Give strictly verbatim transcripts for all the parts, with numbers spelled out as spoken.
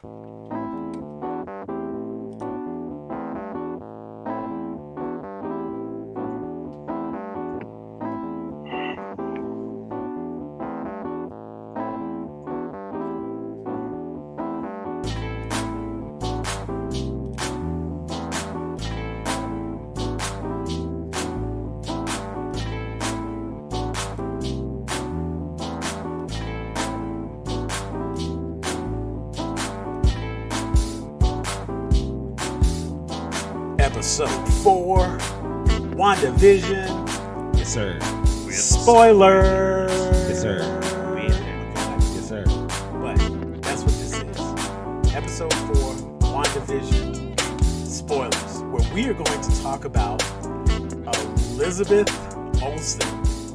Episode four, Wandavision. Yes, sir. Spoilers. Yes, sir. Yes, sir. But that's what this is. Episode four, Wandavision. Spoilers, where we are going to talk about Elizabeth Olsen.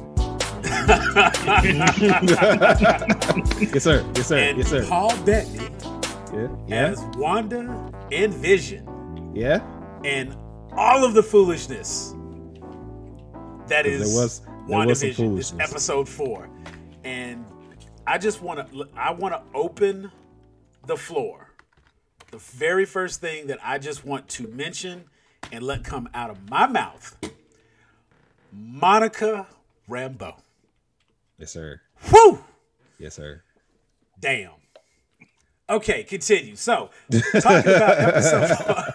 Yes, sir. Yes, sir. And yes, sir. Paul Bettany Yeah. Yeah. as Wanda and Vision. Yeah. And all of the foolishness that is There was, there was some WandaVision. It's foolishness. episode four. And I just want to I want to open the floor. The very first thing that I just want to mention and let come out of my mouth. Monica Rambeau. Yes, sir. Whew! Yes, sir. Damn. Okay, continue. So, talking about episode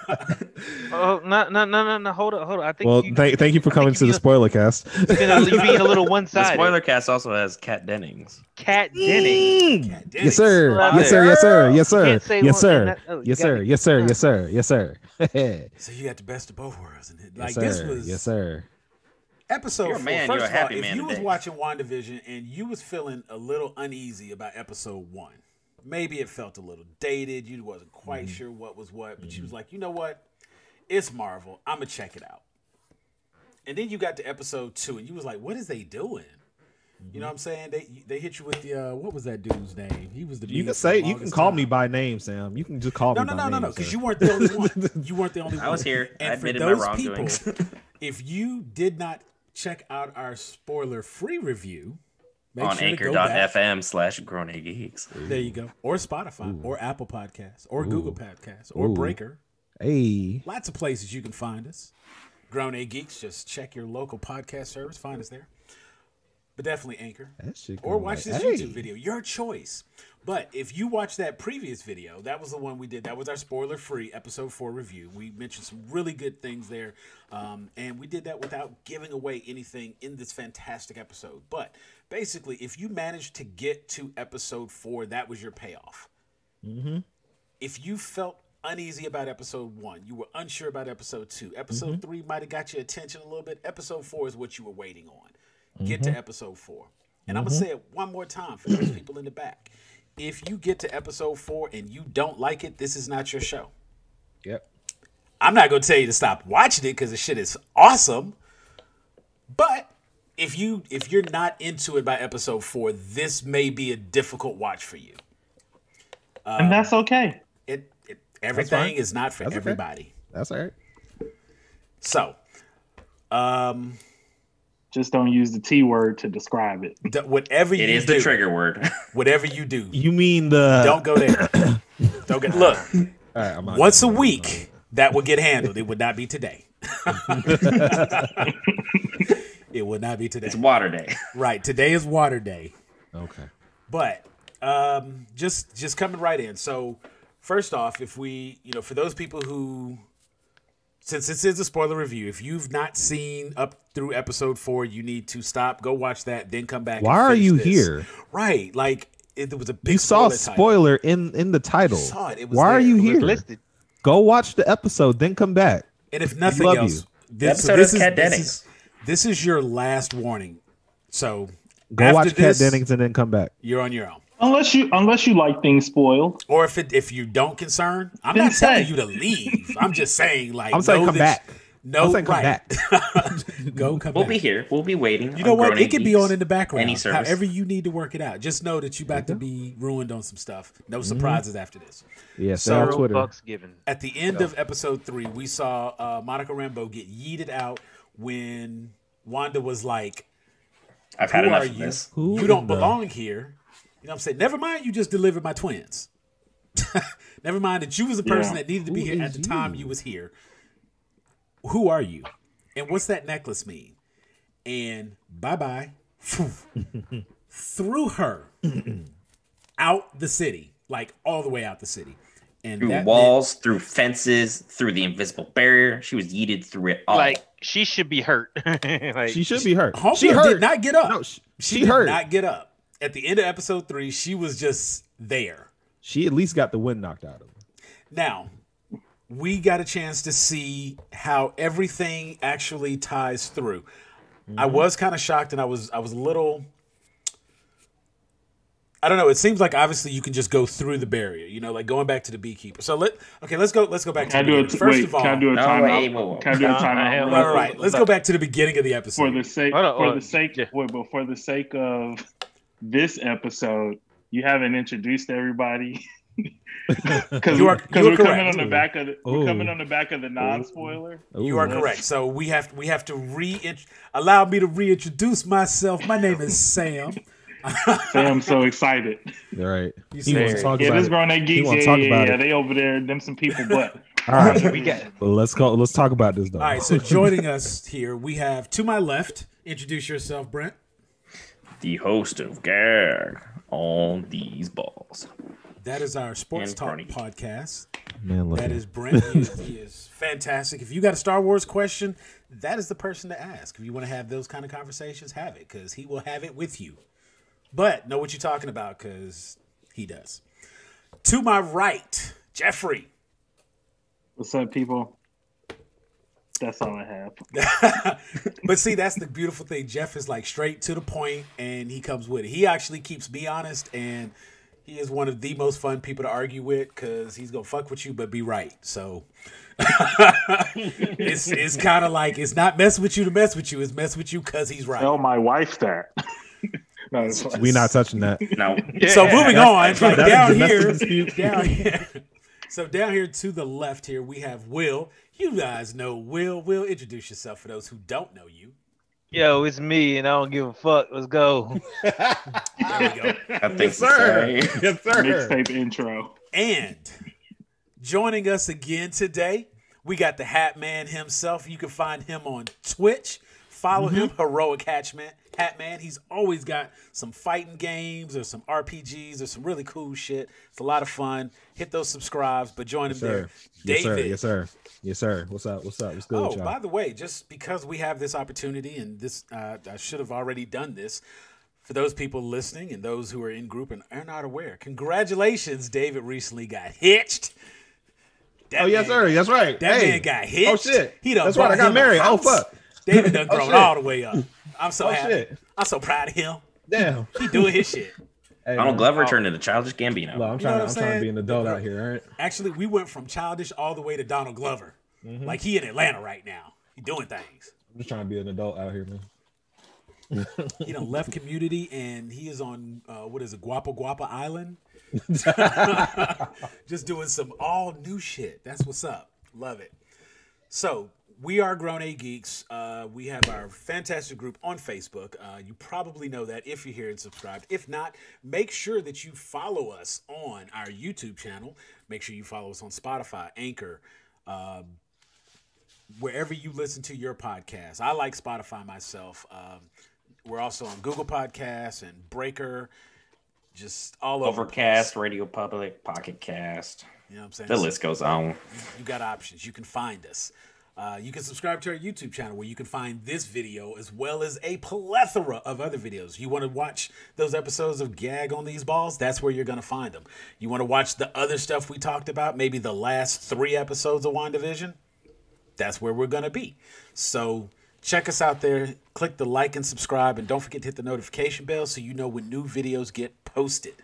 Oh, no, no, no, no, no. Hold on, hold on. I think. Well, you, thank, thank you for I coming think to you the spoiler cast. You're being a little The one-sided. spoiler cast also has Kat Dennings. Cat Dennings. Kat Dennings. Yes, sir. Well, Yes, sir. Yes, sir. Yes, You sir. can't say Yes, one sir. and that- oh, you Yes, gotta sir. be- Yes, sir. Yes, sir. Yes, sir. Yes, So you got the best of both worlds. And it, like sir. this was Yes, sir. episode You're a four. man, First you're a of all, happy if man you was today. watching WandaVision and you was feeling a little uneasy about episode one, maybe it felt a little dated. You wasn't quite Mm-hmm. sure what was what, but you was like, you know what? It's Marvel. I'm gonna check it out. And then you got to episode two, and you was like, "What is they doing?" You know what I'm saying? They they hit you with the uh, what was that dude's name? He was the You meme can for say the you can longest call time. me by name, Sam. You can just call No, me no, by no, no, name. no, because sir. you weren't the only one. You weren't the only one. I was here. I And for admitted my those wrongdoings. people, if you did not check out our spoiler-free review, make On sure to go back. anchor.fm slash Grown A Geeks. There you go. Or Spotify, or Apple Podcasts, or Google Podcasts, or Ooh. Breaker. Hey. Lots of places you can find us. Grown A Geeks. Just check your local podcast service. Find us there. But definitely Anchor. That shit Or going watch like, this hey. YouTube video. Your choice. But if you watch that previous video, that was the one we did. That was our spoiler-free episode four review. We mentioned some really good things there. Um, and we did that without giving away anything in this fantastic episode. But basically, if you managed to get to episode four, that was your payoff. Mm-hmm. If you felt uneasy about episode one, you were unsure about episode two, episode Mm-hmm. three might have got your attention a little bit. Episode four is what you were waiting on. Get Mm-hmm. to episode four. And I'm going to say it one more time for those people in the back. If you get to episode four and you don't like it, this is not your show. Yep. I'm not going to tell you to stop watching it because the shit is awesome. But if you if you're not into it by episode four, this may be a difficult watch for you. Um, and that's okay. It, it everything fine. is not for That's okay. everybody. That's all right. So, um, Just don't use the T word to describe it. d- whatever you It is do, the trigger word. whatever you do, You mean the? don't go there. Don't get look. All right, I'm not Once a gonna- week, that would get handled. It would not be today. It would not be today. It's water day. Right. Today is water day. Okay. But um, just just coming right in. So first off, if we, you know, for those people who, since this is a spoiler review, if you've not seen up through episode four, you need to stop, go watch that, then come back. Why and are finish you this. here? Right. Like it, there was a big You saw spoiler title. spoiler in in the title. You saw it. It was Why are there. you It was here? listed. Go watch the episode, then come back. And if nothing love else, you. this, The episode this is Kat this Dennings. is this is your last warning. So Go after watch Kat this, Dennings and then come back. you're on your own. Unless you unless you like things spoiled. Or if it if you don't concern, I'm Then not telling say. you to leave. I'm just saying, like, I'm saying know come that back. you- No, I'm saying come right. back. Go come We'll back. be here. We'll be waiting. You know on what? Grown A It can be Geeks. on in the background. Any service. However you need to work it out. Just know that you about to be ruined on some stuff. No surprises after this. Yeah, stay So- on Zero Twitter. bucks given. At the end of episode three, we saw uh, Monica Rambeau get yeeted out when Wanda was like, I've had "Who enough are of you? this. Who You don't in the- belong here." You know what I'm saying? Never mind, you just delivered my twins. Never mind that you was the person Yeah. that needed to be Who here at is the time you? you was here. Who are you? And what's that necklace mean? And bye-bye. Threw her out the city. Like, all the way out the city. And Through that walls, through fences, through the invisible barrier. She was yeeted through it all. Like she should be hurt. like She should be hurt. Homegirl She hurt. did not get up. No, she, She, she did hurt. not get up. At the end of episode three, she was just there. She at least got the wind knocked out of her. Now, we got a chance to see how everything actually ties through. Mm-hmm. I was kind of shocked, and I was I was a little. I don't know. It seems like obviously you can just go through the barrier, you know, like going back to the beekeeper. So let okay, let's go. Let's go back to Can I the do beginning. it? First Wait, of all, can I do a No, timeout? wait, whoa, whoa. Can I do a No, timeout? hell real no. all quick? right, let's go back to the beginning of the episode. For the sake, Hold on, for hold the on. sake, Yeah. wait, but for the sake of this episode, you haven't introduced everybody. Because You are- we're you are coming correct. on the back of the, we're Ooh. coming on the back of the non-spoiler. You are Ooh. correct. So we have we have to re allow me to reintroduce myself. My name is Sam. Sam, I'm so excited. All right. You He see wants it. to talk Yeah, about this it. Grown A He Geeks. wanna Yeah, talk yeah, about yeah. it. They over there, them some people, but All right. we got Well, let's go. Let's talk about this though. All right, so joining us here, we have to my left. Introduce yourself, Brent. The host of Gag on These Balls. That is our Sports And Talk Carnegie. podcast. Man, look That at is Brent. He is, he is fantastic. If you got a Star Wars question, that is the person to ask. If you want to have those kind of conversations, have it, because he will have it with you. But know what you're talking about, because he does. To my right, Jeffrey. what's up, people? That's all I have. But see, that's the beautiful thing. Jeff is like straight to the point, and he comes with it. He actually keeps me honest, and he is one of the most fun people to argue with because he's gonna fuck with you, but be right. So it's it's kind of like it's not mess with you to mess with you. It's mess with you because he's right. Tell my wife that. No, it's fine. We not touching that. No. So moving on, like that's down a here, domestic dispute. down here. So down here to the left here, we have Will. You guys know Will. Will, introduce yourself for those who don't know you. yo, it's me, and I don't give a fuck. Let's go. There we go. Got things Yes, to sir. say. Yes, sir. Mixtape intro. And joining us again today, we got the Hat Man himself. You can find him on Twitch. Follow him, Heroic Hatchman. Hat Man. He's always got some fighting games or some R P Gs or some really cool shit. It's a lot of fun. Hit those subscribes, but join him Yes, there. sir. Yes, sir. David. Yes, sir. Yes, sir. What's up? What's up? What's good, Oh, with y'all? by the way, just because we have this opportunity, and this, uh, I should have already done this. For those people listening and those who are in group and are not aware, congratulations, David recently got hitched. That Oh, yes, man- sir. That's right. That Hey. man got hitched. Oh, shit. He done That's right. I bought got him a married. Oh, house. fuck. David done Oh, grown shit. all the way up. I'm so Oh, happy. shit. I'm so proud of him. Damn. He doing his shit. Hey, Donald man. Glover turned into Childish Gambino. Look, I'm You know trying. what I'm I'm trying to saying? be an adult out here. All right. Actually, we went from childish all the way to Donald Glover. Mm-hmm. Like he in Atlanta right now. He doing things. I'm just trying to be an adult out here, man. He done left Community and he is on uh, what is it, Guapa Guapa Island? Just doing some all new shit. That's what's up. Love it. So we are Grown A Geeks. Uh, we have our fantastic group on Facebook. Uh, you probably know that if you're here and subscribed. If not, make sure that you follow us on our YouTube channel. Make sure you follow us on Spotify, Anchor, um, wherever you listen to your podcast. I like Spotify myself. Um, we're also on Google Podcasts and Breaker, just all over. Overcast, Radio Public, Pocket Cast. You know what I'm saying? The list goes on. You got options. You can find us. Uh, you can subscribe to our YouTube channel where you can find this video as well as a plethora of other videos. You want to watch those episodes of Gag on These Balls? That's where you're going to find them. You want to watch the other stuff we talked about, maybe the last three episodes of Wandavision? That's where we're going to be. So check us out there. Click the like and subscribe, and don't forget to hit the notification bell so you know when new videos get posted.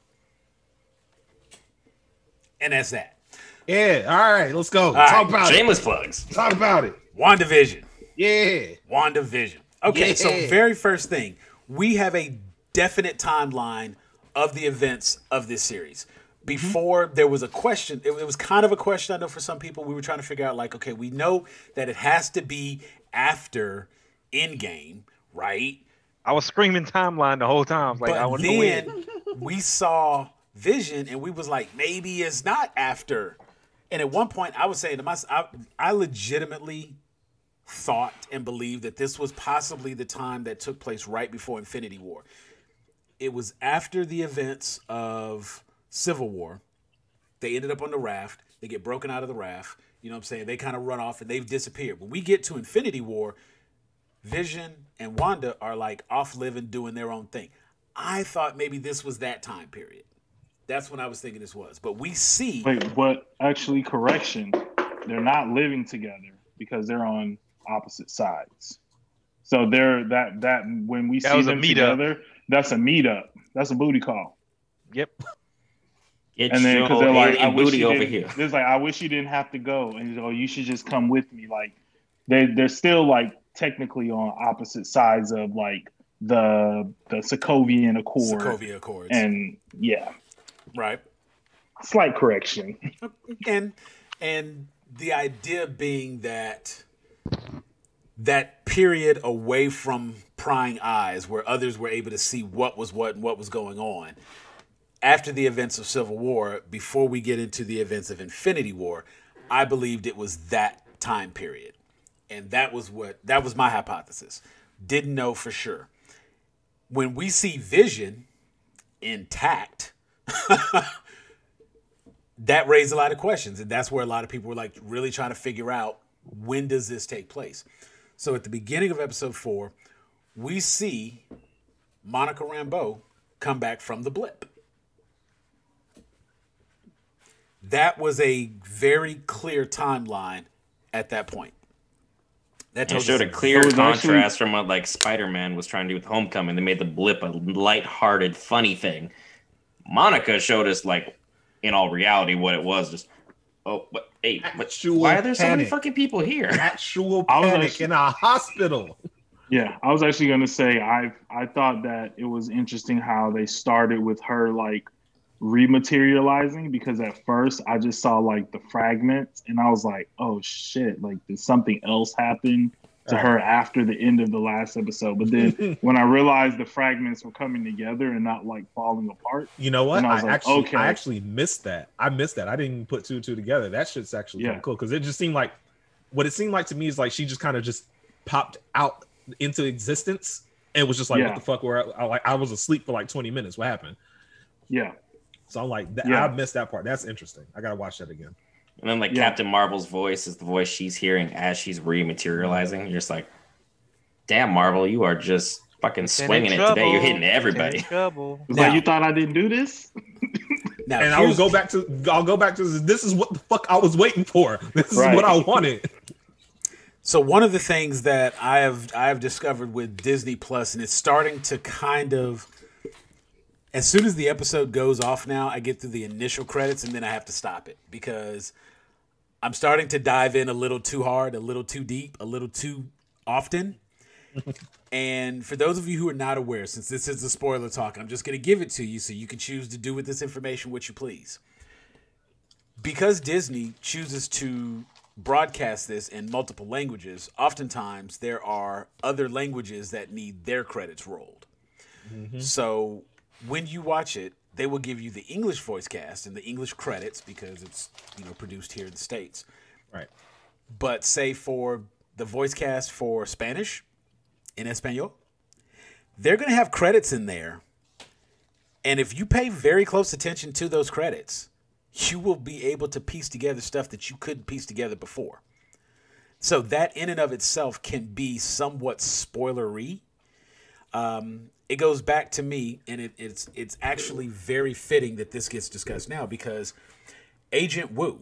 And that's that. Yeah. All right. Let's go. right. Talk about it. Shameless plugs. Talk about it. WandaVision. Yeah. WandaVision. Okay, Yeah. so very first thing, we have a definite timeline of the events of this series. Before there was a question, it, it was kind of a question, I know for some people, we were trying to figure out like, okay, we know that it has to be after Endgame, right? I was screaming timeline the whole time. I was like, I But want to win. then we saw Vision, and we was like, maybe it's not after. And at one point, I was saying to myself, I, I legitimately thought and believed that this was possibly the time that took place right before Infinity War. It was after the events of Civil War. They ended up on the raft. They get broken out of the raft. You know what I'm saying? They kind of run off and they've disappeared. When we get to Infinity War, Vision and Wanda are like off living, doing their own thing. I thought maybe this was that time period. That's when I was thinking this was. But we see... Wait, but actually, correction. They're not living together because they're on opposite sides. So they're that that when we That see was a them meetup. together, that's a meetup. That's a booty call. Yep. Get And then your because they're like, I alien wish booty you over didn't. here. There's like, I wish you didn't have to go, and he's like, oh, you should just come with me. Like they they're still like technically on opposite sides of like the the Sokovian Accord. Sokovia Accords. And yeah, right. slight correction. And and the idea being that that period away from prying eyes where others were able to see what was what and what was going on after the events of Civil War, before we get into the events of Infinity War, I believed it was that time period. And that was what that was my hypothesis. Didn't know for sure. When we see Vision intact, that raised a lot of questions. And that's where a lot of people were like really trying to figure out, when does this take place? So at the beginning of episode four, we see Monica Rambeau come back from the blip. That was a very clear timeline at that point. That It tells showed us a clear It was contrast actually- from what like Spider-Man was trying to do with Homecoming. They made the blip a light-hearted, funny thing. Monica showed us, like, in all reality, what it was. Just, oh, but hey, but Actual why are there so many panic. fucking people here? Actual I was panic actually- in a hospital. Yeah, I was actually gonna say I I thought that it was interesting how they started with her like rematerializing, because at first I just saw like the fragments and I was like, oh shit, like did something else happen to her after the end of the last episode? But then when I realized the fragments were coming together and not like falling apart, You know what? And I I, was like, actually, okay. I actually missed that. I missed that. I didn't put two and two together. That shit's actually kind Yeah. of cool because it just seemed like what it seemed like to me is like she just kind of just popped out into existence and was just like, Yeah. what the fuck? Where I, I like I was asleep for like twenty minutes. What happened? yeah, So I'm like, that, Yeah. I missed that part. That's interesting. I gotta watch that again. And then, like, Yeah. Captain Marvel's voice is the voice she's hearing as she's rematerializing. You're just like, damn, Marvel, you are just fucking In swinging it trouble. today. You're hitting In everybody. trouble. it's Now- like you thought I didn't do this. now. And I will here's- go back to I'll go back to this. This is what the fuck I was waiting for. This is Right. what I wanted. So one of the things that I have I have discovered with Disney Plus, and it's starting to kind of, as soon as the episode goes off now, I get through the initial credits and then I have to stop it because I'm starting to dive in a little too hard, a little too deep, a little too often. And for those of you who are not aware, since this is a spoiler talk, I'm just going to give it to you so you can choose to do with this information what you please. Because Disney chooses to broadcast this in multiple languages, oftentimes there are other languages that need their credits rolled. So when you watch it, they will give you the English voice cast and the English credits because it's, you know, produced here in the States. Right. But say for the voice cast for Spanish, in Espanol, they're going to have credits in there. And if you pay very close attention to those credits, you will be able to piece together stuff that you couldn't piece together before. So that in and of itself can be somewhat spoilery. Um, it goes back to me, and it, it's it's actually very fitting that this gets discussed now because Agent Wu,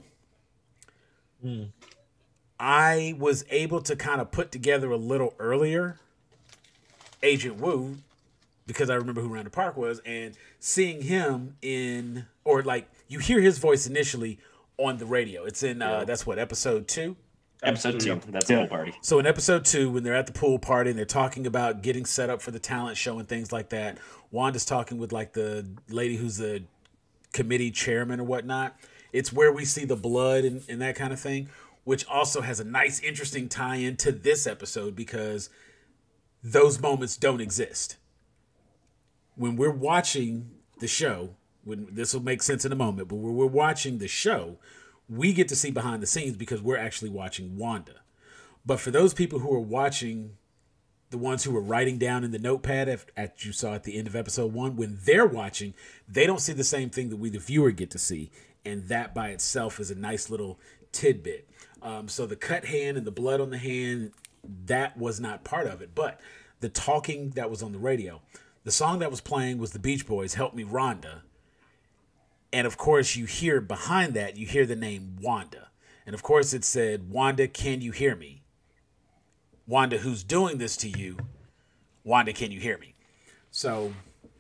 I was able to kind of put together a little earlier Agent Wu because I remember who Randall Park was, and seeing him in, or like you hear his voice initially on the radio. It's in, uh, that's what, episode two? Episode two. That's the Yeah. whole party. So in episode two, when they're at the pool party and they're talking about getting set up for the talent show and things like that, Wanda's talking with like the lady who's the committee chairman or whatnot. It's where we see the blood and, and that kind of thing, which also has a nice, interesting tie-in to this episode because those moments don't exist. When we're watching the show, when this will make sense in a moment, but when we're watching the show, we get to see behind the scenes because we're actually watching Wanda. But for those people who are watching, the ones who are writing down in the notepad as you saw at the end of episode one, when they're watching, they don't see the same thing that we, the viewer, get to see. And that by itself is a nice little tidbit. Um, so the cut hand and the blood on the hand, that was not part of it. But the talking that was on the radio, the song that was playing was the Beach Boys, Help Me Rhonda. And of course, you hear behind that, you hear the name Wanda. And of course, it said, Wanda, can you hear me? Wanda, who's doing this to you? Wanda, can you hear me? So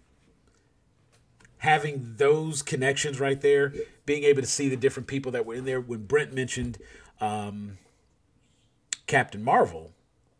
having those connections right there, being able to see the different people that were in there. When Brent mentioned um, Captain Marvel,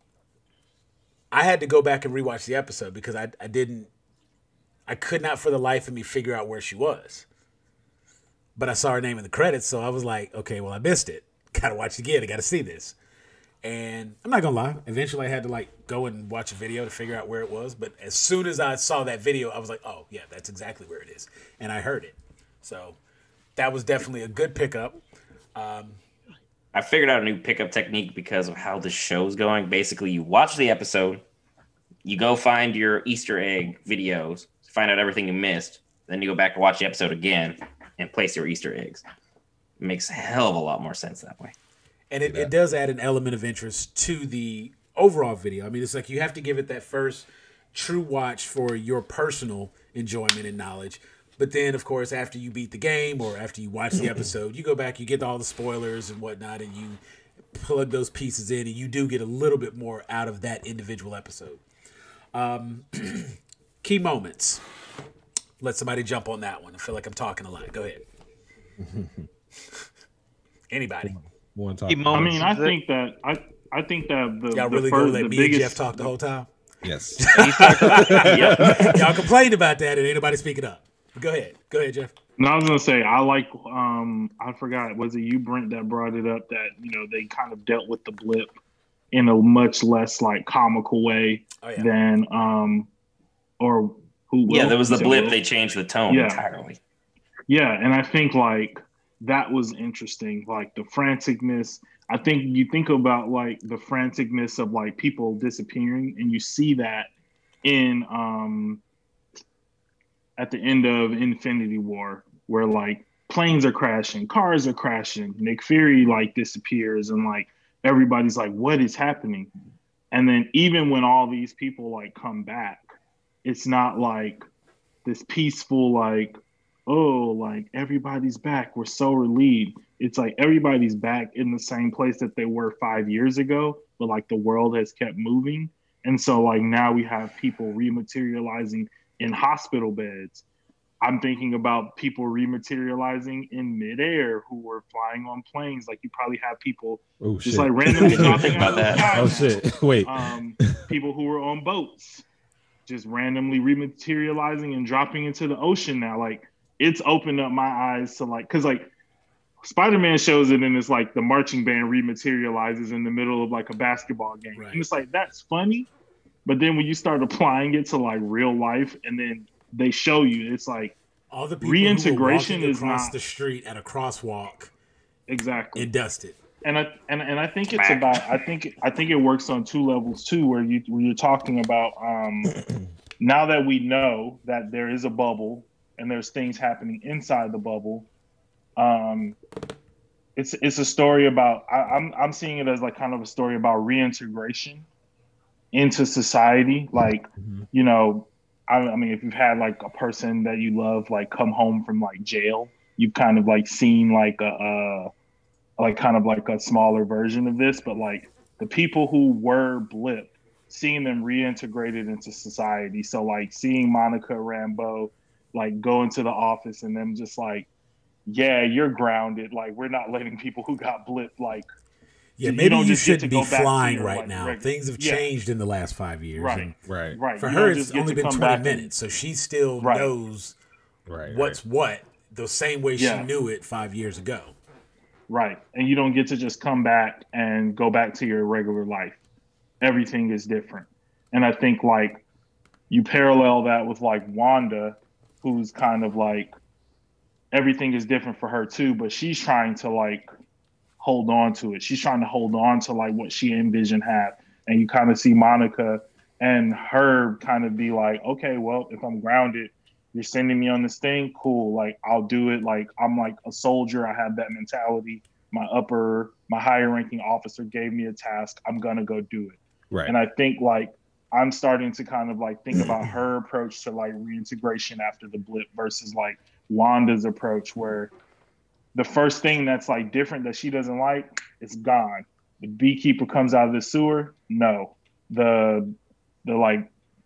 I had to go back and rewatch the episode because I, I didn't, I could not for the life of me figure out where she was. But I saw her name in the credits, so I was like, okay, well, I missed it. Gotta watch it again. I gotta see this. And I'm not gonna lie, eventually I had to like go and watch a video to figure out where it was. But as soon as I saw that video, I was like, oh yeah, that's exactly where it is. And I heard it. So that was definitely a good pickup. Um, I figured out a new pickup technique because of how the show's going. Basically, you watch the episode, you go find your Easter egg videos, find out everything you missed, then you go back and watch the episode again and place your Easter eggs. It makes a hell of a lot more sense that way. And it, it does add an element of interest to the overall video. I mean, it's like you have to give it that first true watch for your personal enjoyment and knowledge. But then, of course, after you beat the game or after you watch the episode, you go back, you get all the spoilers and whatnot, and you plug those pieces in, and you do get a little bit more out of that individual episode. Um, key moments. Let somebody jump on that one. I feel like I'm talking a lot. Go ahead. Anybody? One Key time. I moments, mean, I is it? think that I I think that the Y'all the really first, gonna let the me biggest, and Jeff talk the whole time? Yes. Yep. Y'all complained about that and ain't nobody speaking up. Go ahead. Go ahead, Jeff. No, I was gonna say I like. Um, I forgot. Was it you, Brent, that brought it up? That you know they kind of dealt with the blip in a much less like comical way Oh, yeah. than um, or who? Yeah, Will? there was the You said blip. Will? They changed the tone Yeah. entirely. Yeah, and I think like that was interesting. Like the franticness. I think you think about like the franticness of like people disappearing, and you see that in um at the end of Infinity War, where like planes are crashing, cars are crashing, Nick Fury like disappears, and like everybody's like, what is happening? And then even when all these people like come back, it's not like this peaceful like, oh, like everybody's back, we're so relieved. It's like everybody's back in the same place that they were five years ago, but like the world has kept moving. And so like now we have people rematerializing in hospital beds. I'm thinking about people rematerializing in midair who were flying on planes. Like you probably have people Oh just shit. like randomly Didn't even dropping think about out of the that. sky Oh now. shit. Wait. Um, people who were on boats just randomly rematerializing and dropping into the ocean now. Like it's opened up my eyes to like, cause like Spider-Man shows it and it's like the marching band rematerializes in the middle of like a basketball game. Right. And it's like, that's funny. But then when you start applying it to like real life and then they show you, it's like, All the people Reintegration who were walking is across not- the street at a crosswalk exactly. and dusted. And I and, and I think it's about I think I think it works on two levels too, where you where you're talking about um, now that we know that there is a bubble and there's things happening inside the bubble. Um, it's it's a story about I, I'm I'm seeing it as like kind of a story about reintegration into society. Like Mhm. you know, I, I mean, if you've had like a person that you love like come home from like jail, you've kind of like seen like a. a like kind of like a smaller version of this, but like the people who were blip, seeing them reintegrated into society. So like seeing Monica Rambeau like go into the office and them just like, yeah, you're grounded. Like we're not letting people who got blip like Yeah, you maybe don't you just get shouldn't to be go back to flying your, right like, now. regular- Things have Yeah. changed in the last five years. Right. and Right. right. For You her, don't it's just get only to been come twenty back and- minutes, so she still Right. knows Right. what's what the same way Yeah. she knew it five years ago. Right. And you don't get to just come back and go back to your regular life. Everything is different. And I think like you parallel that with like Wanda, who's kind of like everything is different for her too, but she's trying to like hold on to it. She's trying to hold on to like what she envisioned had. And you kind of see Monica and her kind of be like, okay, well, if I'm grounded, you're sending me on this thing, cool. Like, I'll do it. Like, I'm like a soldier. I have that mentality. My upper, my higher ranking officer gave me a task. I'm going to go do it. Right. And I think like, I'm starting to kind of like think about her approach to like reintegration after the blip versus like Wanda's approach, where the first thing that's like different that she doesn't like, it's gone. The beekeeper comes out of the sewer. No, the, the like,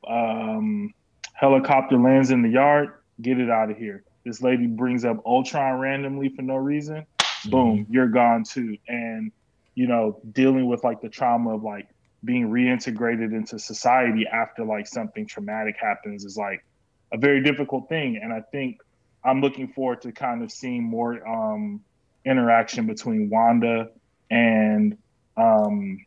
um, helicopter lands in the yard, get it out of here. This lady brings up Ultron randomly for no reason. Boom, mm-hmm. You're gone too. And, you know, dealing with like the trauma of like being reintegrated into society after like something traumatic happens is like a very difficult thing. And I think I'm looking forward to kind of seeing more um, interaction between Wanda and um,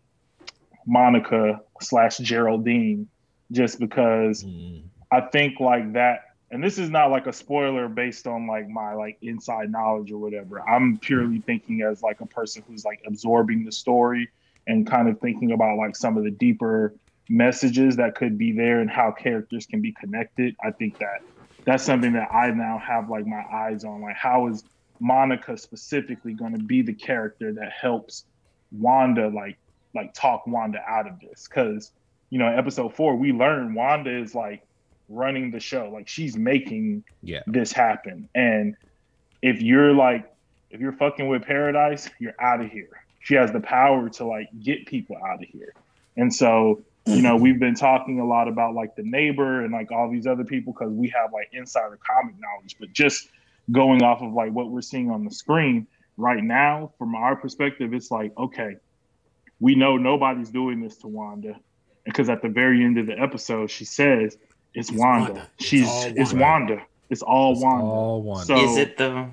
Monica slash Geraldine, just because mm. I think like that, and this is not like a spoiler based on like my like inside knowledge or whatever. I'm purely thinking as like a person who's like absorbing the story and kind of thinking about like some of the deeper messages that could be there and how characters can be connected. I think that that's something that I now have like my eyes on. Like, how is Monica specifically going to be the character that helps Wanda like like talk Wanda out of this? Because, you know, in episode four, we learn Wanda is like running the show. Like, she's making yeah. this happen. And if you're like, if you're fucking with Paradise, you're out of here. She has the power to like get people out of here. And so, you know, we've been talking a lot about like the neighbor and like all these other people because we have like insider comic knowledge, but just going off of like what we're seeing on the screen right now, from our perspective, it's like, okay, we know nobody's doing this to Wanda. Because at the very end of the episode, she says, it's, it's Wanda. Wanda. She's, it's, Wanda. it's Wanda. It's all it's Wanda. All Wanda. So, is it though?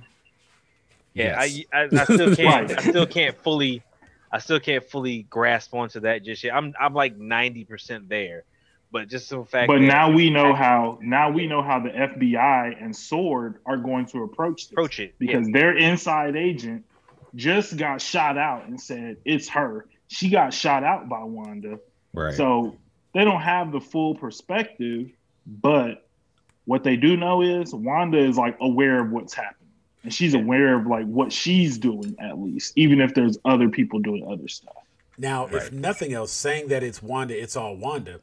Yeah, yes. I, I I still can't I still can't fully I still can't fully grasp onto that just yet. I'm I'm like ninety percent there, but just the fact. But that now we know how now we know how the F B I and Sword are going to approach this. Approach it because yeah. their inside agent just got shot out and said it's her. She got shot out by Wanda. Right. So they don't have the full perspective, but what they do know is Wanda is like aware of what's happening. And she's aware of like what she's doing, at least, even if there's other people doing other stuff. Now, right. if nothing else, saying that it's Wanda, it's all Wanda,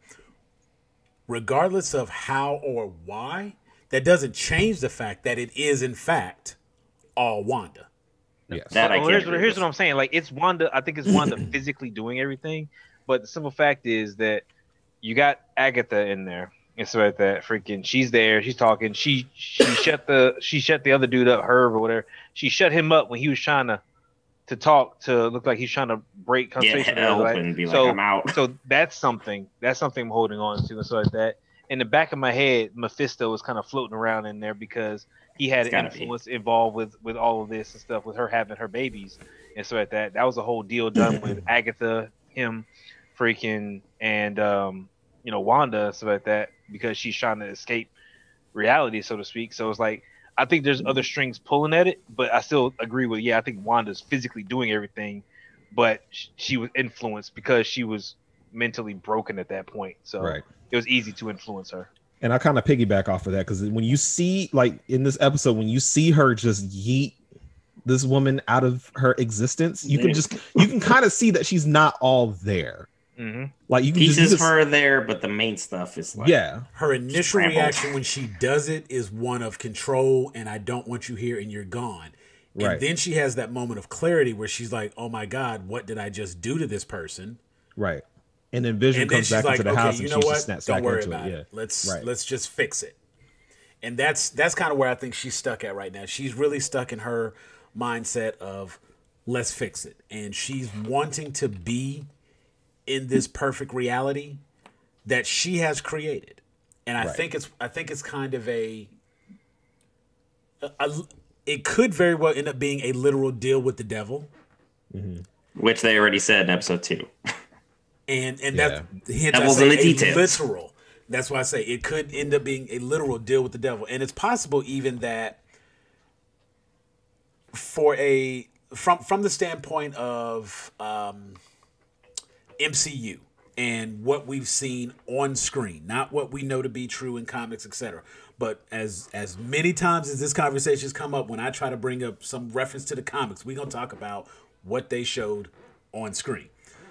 regardless of how or why, that doesn't change the fact that it is, in fact, all Wanda. Yes. That so, I here's, what, here's what I'm saying. Like, it's Wanda. I think it's Wanda physically doing everything. But the simple fact is that you got Agatha in there. It's like that freaking. She's there. She's talking. She she shut the she shut the other dude up, Herb or whatever. She shut him up when he was trying to to talk to look like he's trying to break concentration. Get help right? and be like, so, I'm out. So that's something. That's something I'm holding on to and stuff like that. In the back of my head, Mephisto was kind of floating around in there because he had an influence be. involved with with all of this and stuff, with her having her babies and stuff like that. That was a whole deal done with Agatha, him, freaking, and um, you know, Wanda and stuff like that, because she's trying to escape reality, so to speak. So it's like, I think there's other strings pulling at it, but I still agree with, yeah, I think Wanda's physically doing everything, but she was influenced because she was mentally broken at that point. So right. it was easy to influence her. And I kind of piggyback off of that, because when you see, like in this episode, when you see her just yeet this woman out of her existence, you can just, you can kind of see that she's not all there. Mm-hmm. Like, you can pieces just, you just, her there, but the main stuff is like, yeah. Her initial reaction when she does it is one of control, and I don't want you here, and you're gone. And right. then she has that moment of clarity where she's like, "Oh my God, what did I just do to this person?" Right. And then Vision and comes then back like, into the okay, house, you and know she what? just snaps don't back worry into about it. it. Yeah. Let's right. let's just fix it. And that's that's kind of where I think she's stuck at right now. She's really stuck in her mindset of let's fix it, and she's wanting to be in this perfect reality that she has created. And I right. think it's I think it's kind of a, a, a it could very well end up being a literal deal with the devil, mm-hmm. which they already said in episode two. And and yeah. that's hence I say a literal. That's why I say it could end up being a literal deal with the devil. And it's possible even that for a from from the standpoint of um, M C U and what we've seen on screen, not what we know to be true in comics, et cetera. But as as many times as this conversation has come up, when I try to bring up some reference to the comics, we're gonna talk about what they showed on screen.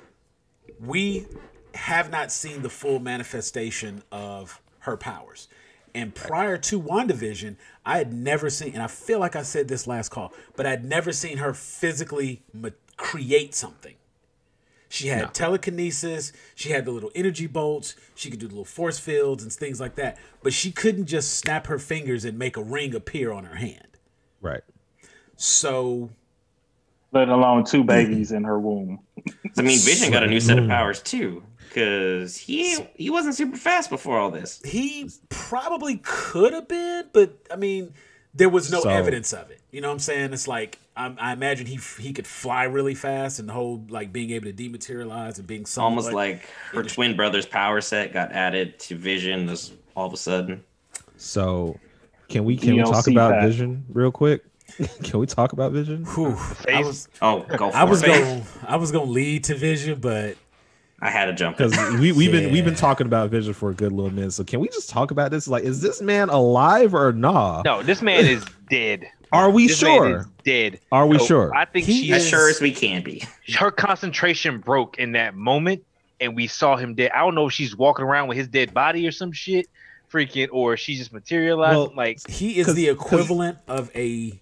We have not seen the full manifestation of her powers. And prior to WandaVision, I had never seen, and I feel like I said this last call, but I'd never seen her physically ma- create something. She had no. telekinesis, she had the little energy bolts, she could do the little force fields and things like that, but she couldn't just snap her fingers and make a ring appear on her hand. Right. So... let alone two babies in her womb. I mean, Vision got a new set of powers too, because he he wasn't super fast before all this. He probably could have been, but I mean, there was no so, evidence of it. You know what I'm saying? It's like I, I imagine he he could fly really fast, and the whole like being able to dematerialize and being almost like her twin brother's power set got added to Vision this all of a sudden. So, can we can we talk about that. Vision real quick? Can we talk about Vision? Whew, I was, oh, go for I was it. going, I was going to lead to Vision, but I had to jump because we we've yeah. been we've been talking about Vision for a good little minute. So can we just talk about this? Like, is this man alive or nah? No, this man is dead. Are we this sure? Man is dead. Are we so sure? I think he she as is, sure as we can be. Her concentration broke in that moment, and we saw him dead. I don't know if she's walking around with his dead body or some shit, freaking, or she just materialized. Well, like he is the equivalent of a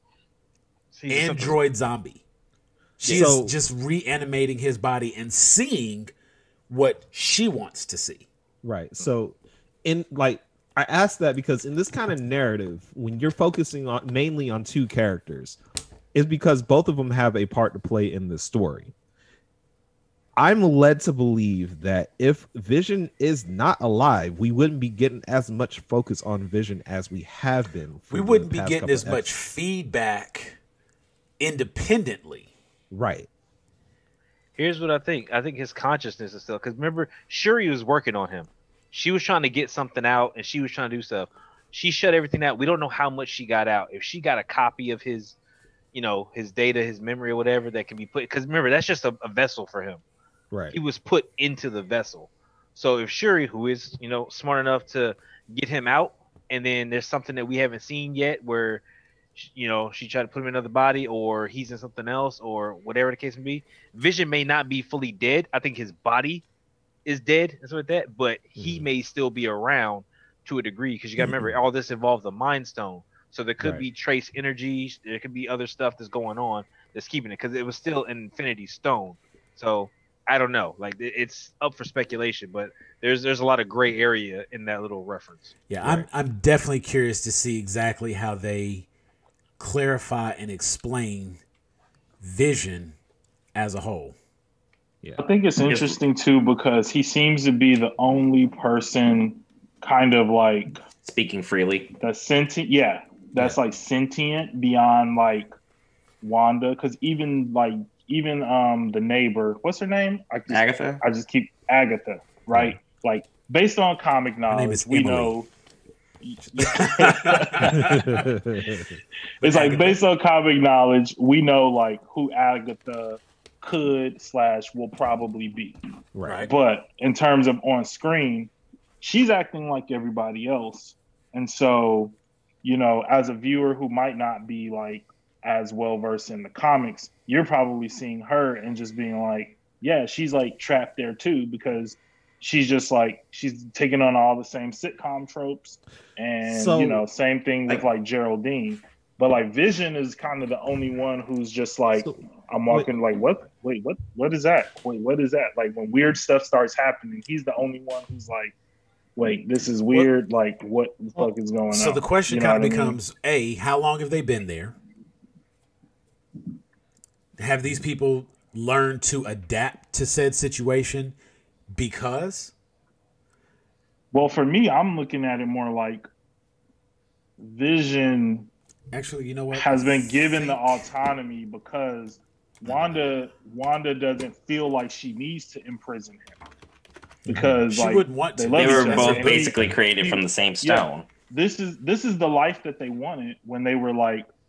android zombie. She's so, just reanimating his body and seeing what she wants to see. Right. So in like I asked that because in this kind of narrative, when you're focusing on mainly on two characters, is because both of them have a part to play in the story. I'm led to believe that if Vision is not alive, we wouldn't be getting as much focus on Vision as we have been. We wouldn't be getting as much feedback independently. Right. Here's what I think. I think his consciousness is still, because remember, Shuri was working on him. She was trying to get something out, and she was trying to do stuff. She shut everything out. We don't know how much she got out. If she got a copy of his, you know, his data, his memory, or whatever that can be put, because remember, that's just a, a vessel for him. Right. He was put into the vessel. So if Shuri, who is, you know, smart enough to get him out, and then there's something that we haven't seen yet where, you know, she tried to put him in another body, or he's in something else, or whatever the case may be. Vision may not be fully dead. I think his body is dead and stuff like that, but he mm. may still be around to a degree, because you got to remember, all this involves the Mind Stone. So there could right. be trace energy. There could be other stuff that's going on that's keeping it, because it was still an Infinity Stone. So I don't know. Like, it's up for speculation, but there's there's a lot of gray area in that little reference. Yeah, right? I'm I'm definitely curious to see exactly how they clarify and explain Vision as a whole. Yeah, I think it's interesting too, because he seems to be the only person kind of like speaking freely. That's sentient. Yeah, that's yeah. like sentient beyond like Wanda, because even like even um the neighbor, what's her name? I just, Agatha. I just keep Agatha, right? Yeah. Like based on comic knowledge, we Emily. know. It's like based on comic knowledge, we know like who Agatha could slash will probably be. Right. But in terms of on screen, she's acting like everybody else. And so, you know, as a viewer who might not be like as well versed in the comics, you're probably seeing her and just being like, yeah, she's like trapped there too, because she's just like, she's taking on all the same sitcom tropes, and so, you know, same thing with like, like Geraldine. But like Vision is kind of the only one who's just like, so, I'm walking wait, like, what? Wait, what? What is that? Wait, what is that? Like when weird stuff starts happening, he's the only one who's like, wait, this is weird. Well, like what the well, fuck is going so on? So the question you know kind of becomes, I mean? A, how long have they been there? Have these people learned to adapt to said situation? Because? Well, for me, I'm looking at it more like Vision actually, you know what? has been given the autonomy because Wanda Wanda doesn't feel like she needs to imprison him. Because she like, wouldn't want to. They, they were both basically he, created he, from the same stone. Yeah, this is this is the life that they wanted when they were like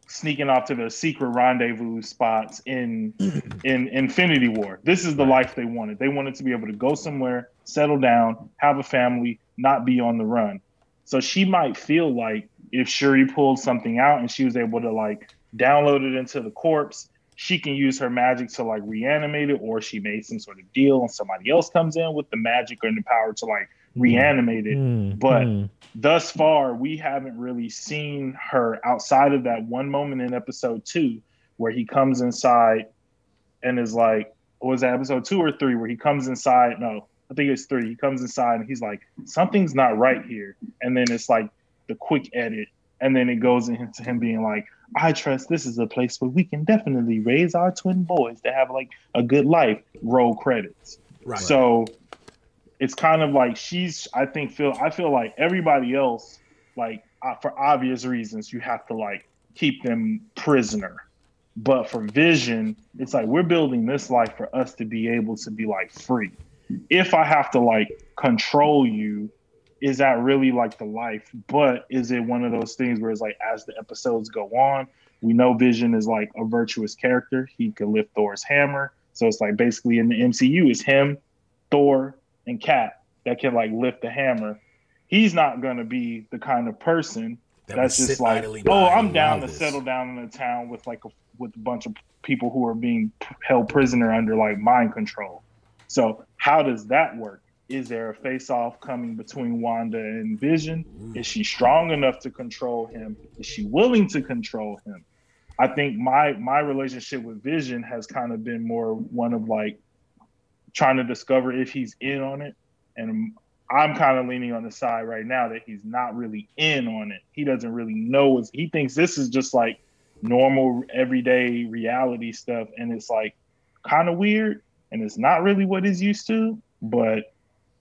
sneaking off to their secret rendezvous spots in in Infinity War. This is the life they wanted. They wanted to be able to go somewhere, settle down, have a family, not be on the run. So she might feel like if Shuri pulled something out and she was able to like download it into the corpse, she can use her magic to like reanimate it, or she made some sort of deal and somebody else comes in with the magic and the power to like reanimate it. Mm, but mm. thus far, we haven't really seen her outside of that one moment in episode two where he comes inside and is like, was that episode two or three where he comes inside? No, I think it's three. He comes inside and he's like, something's not right here. And then it's like the quick edit. And then it goes into him being like, I trust this is a place where we can definitely raise our twin boys to have like a good life. Roll credits. Right. So it's kind of like she's, I think, feel, I feel like everybody else, like uh, for obvious reasons, you have to like keep them prisoner. But for Vision, it's like we're building this life for us to be able to be like free. If I have to like control you, is that really like the life? But is it one of those things where it's like as the episodes go on, we know Vision is like a virtuous character. He could lift Thor's hammer. So it's like basically in the M C U, it's him, Thor, and Cap that can like lift the hammer. He's not going to be the kind of person that that's just like, oh, I'm down to this. settle down in a town with like a, with a bunch of people who are being held prisoner under like mind control. So how does that work? Is there a face-off coming between Wanda and Vision? Is she strong enough to control him? Is she willing to control him? I think my my relationship with Vision has kind of been more one of like trying to discover if he's in on it. And I'm kind of leaning on the side right now that he's not really in on it. He doesn't really know what he thinks this is just like normal everyday reality stuff. And it's like kind of weird. And it's not really what he's used to, but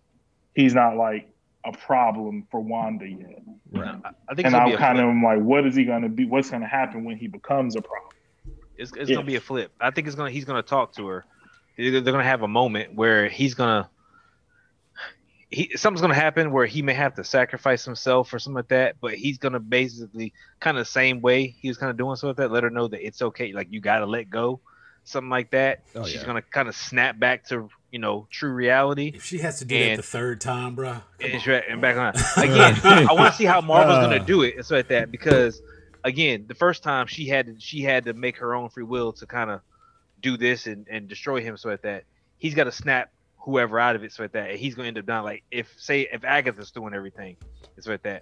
he's not like a problem for Wanda yet. Right. I think and I'm kind of like, what is he going to be? What's going to happen when he becomes a problem? It's, it's going to be a flip. I think it's going. He's going to talk to her. They're going to have a moment where he's going to. He something's going to happen where he may have to sacrifice himself or something like that. But he's going to basically kind of the same way he was kind of doing something like that. Let her know that it's okay. Like you got to let go. Something like that. Oh, She's yeah. going to kind of snap back to, you know, true reality. If she has to do and, that the third time, bro. And, and back on. Again, I want to see how Marvel's uh, going to do it and so like that because, again, the first time she had to, she had to make her own free will to kind of do this and, and destroy him so like that. He's got to snap whoever out of it so like that. And he's going to end up down like if say if Agatha's doing everything and so like that,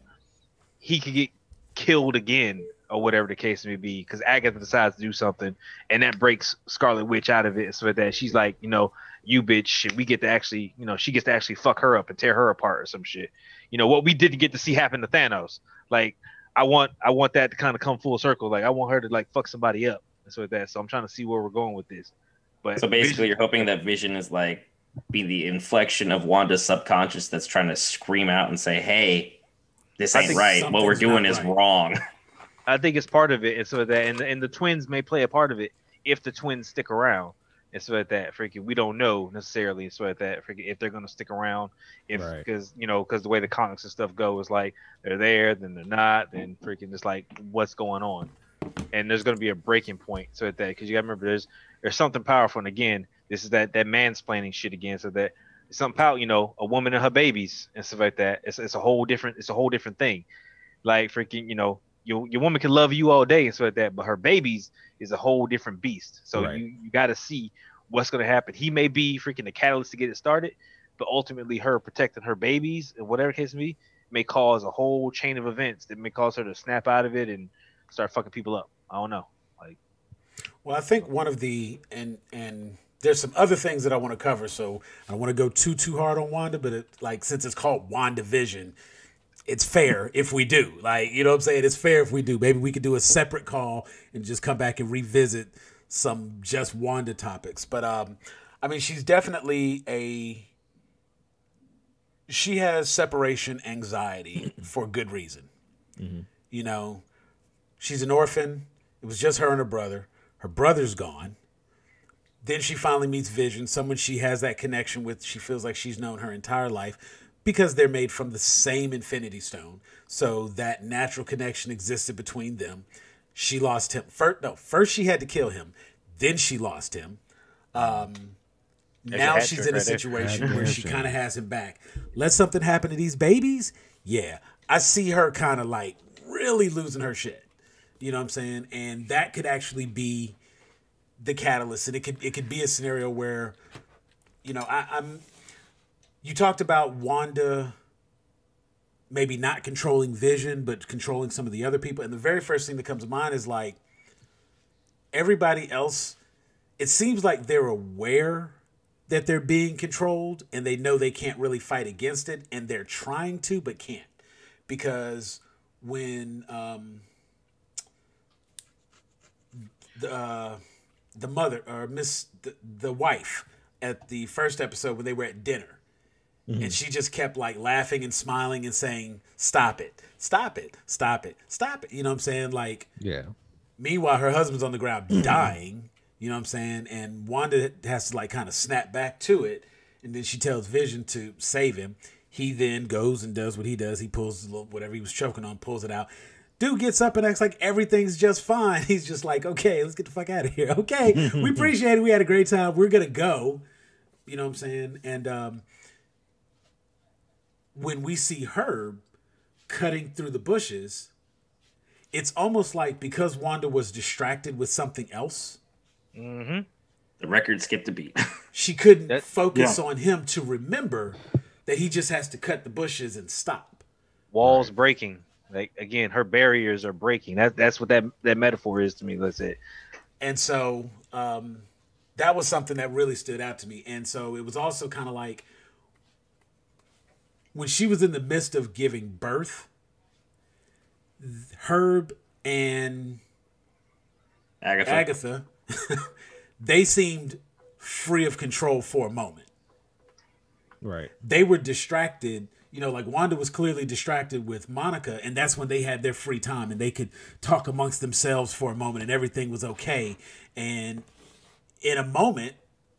he could get killed again or whatever the case may be because Agatha decides to do something and that breaks Scarlet Witch out of it so that she's like, you know, you bitch, we get to actually, you know, she gets to actually fuck her up and tear her apart or some shit. You know, what we didn't get to see happen to Thanos. Like, I want I want that to kind of come full circle. Like, I want her to, like, fuck somebody up and so like that. So I'm trying to see where we're going with this. But So basically, Vision, you're hoping that Vision is, like, be the inflection of Wanda's subconscious that's trying to scream out and say, hey, this ain't right. What we're doing is right. wrong. I think it's part of it. And so that, and the, and the twins may play a part of it if the twins stick around. And so at that, freaking, we don't know necessarily. So at that, freaking, if they're gonna stick around, if because right. you know, because the way the comics and stuff go is like they're there, then they're not, then freaking, it's like what's going on, and there's gonna be a breaking point. So at that, because you gotta remember, there's there's something powerful, and again, this is that that mansplaining shit again. So that it's something powerful, you know, a woman and her babies and stuff like that. It's it's a whole different, it's a whole different thing. Like freaking, you know, your your woman can love you all day and stuff like that, but her babies is a whole different beast. So right. you, you got to see what's going to happen. He may be freaking the catalyst to get it started, but ultimately her protecting her babies and whatever case may be may cause a whole chain of events that may cause her to snap out of it and start fucking people up. I don't know. Like, well, I think one of the and and there's some other things that I want to cover. So I don't want to go too too hard on Wanda, but it, like since it's called Wandavision, it's fair if we do. Like, you know what I'm saying? It's fair if we do. Maybe we could do a separate call and just come back and revisit some just Wanda topics. But, um, I mean, she's definitely a... She has separation anxiety for good reason. Mm-hmm. You know, she's an orphan. It was just her and her brother. Her brother's gone. Then she finally meets Vision, someone she has that connection with. She feels like she's known her entire life, because they're made from the same Infinity Stone. So that natural connection existed between them. She lost him. First, no, first she had to kill him. Then she lost him. Um, now she's in a situation where she kind of has him back. Let something happen to these babies. Yeah, I see her kind of like really losing her shit. You know what I'm saying? And that could actually be the catalyst. And it could it could be a scenario where, you know, I, I'm. You talked about Wanda maybe not controlling Vision, but controlling some of the other people. And the very first thing that comes to mind is like everybody else. It seems like they're aware that they're being controlled and they know they can't really fight against it. And they're trying to, but can't. Because when um, the, uh, the mother or Miss, the, the wife at the first episode when they were at dinner, mm-hmm. and she just kept like laughing and smiling and saying, stop it, stop it, stop it, stop it. You know what I'm saying? Like, yeah. Meanwhile, her husband's on the ground dying. You know what I'm saying? And Wanda has to like kind of snap back to it. And then she tells Vision to save him. He then goes and does what he does. He pulls the little, whatever he was choking on, pulls it out. Dude gets up and acts like everything's just fine. He's just like, okay, let's get the fuck out of here. Okay, we appreciate it. We had a great time. We're going to go. You know what I'm saying? And um, when we see Herb cutting through the bushes, it's almost like because Wanda was distracted with something else, mm-hmm. the record skipped a beat. She couldn't that, focus yeah. on him to remember that he just has to cut the bushes and stop. Walls right. breaking. Like again, her barriers are breaking. That that's what that that metaphor is to me. That's it. And so um, that was something that really stood out to me. And so it was also kind of like when she was in the midst of giving birth, Herb and Agatha, Agatha they seemed free of control for a moment. Right. They were distracted. You know, like Wanda was clearly distracted with Monica, and that's when they had their free time and they could talk amongst themselves for a moment and everything was okay. And in a moment,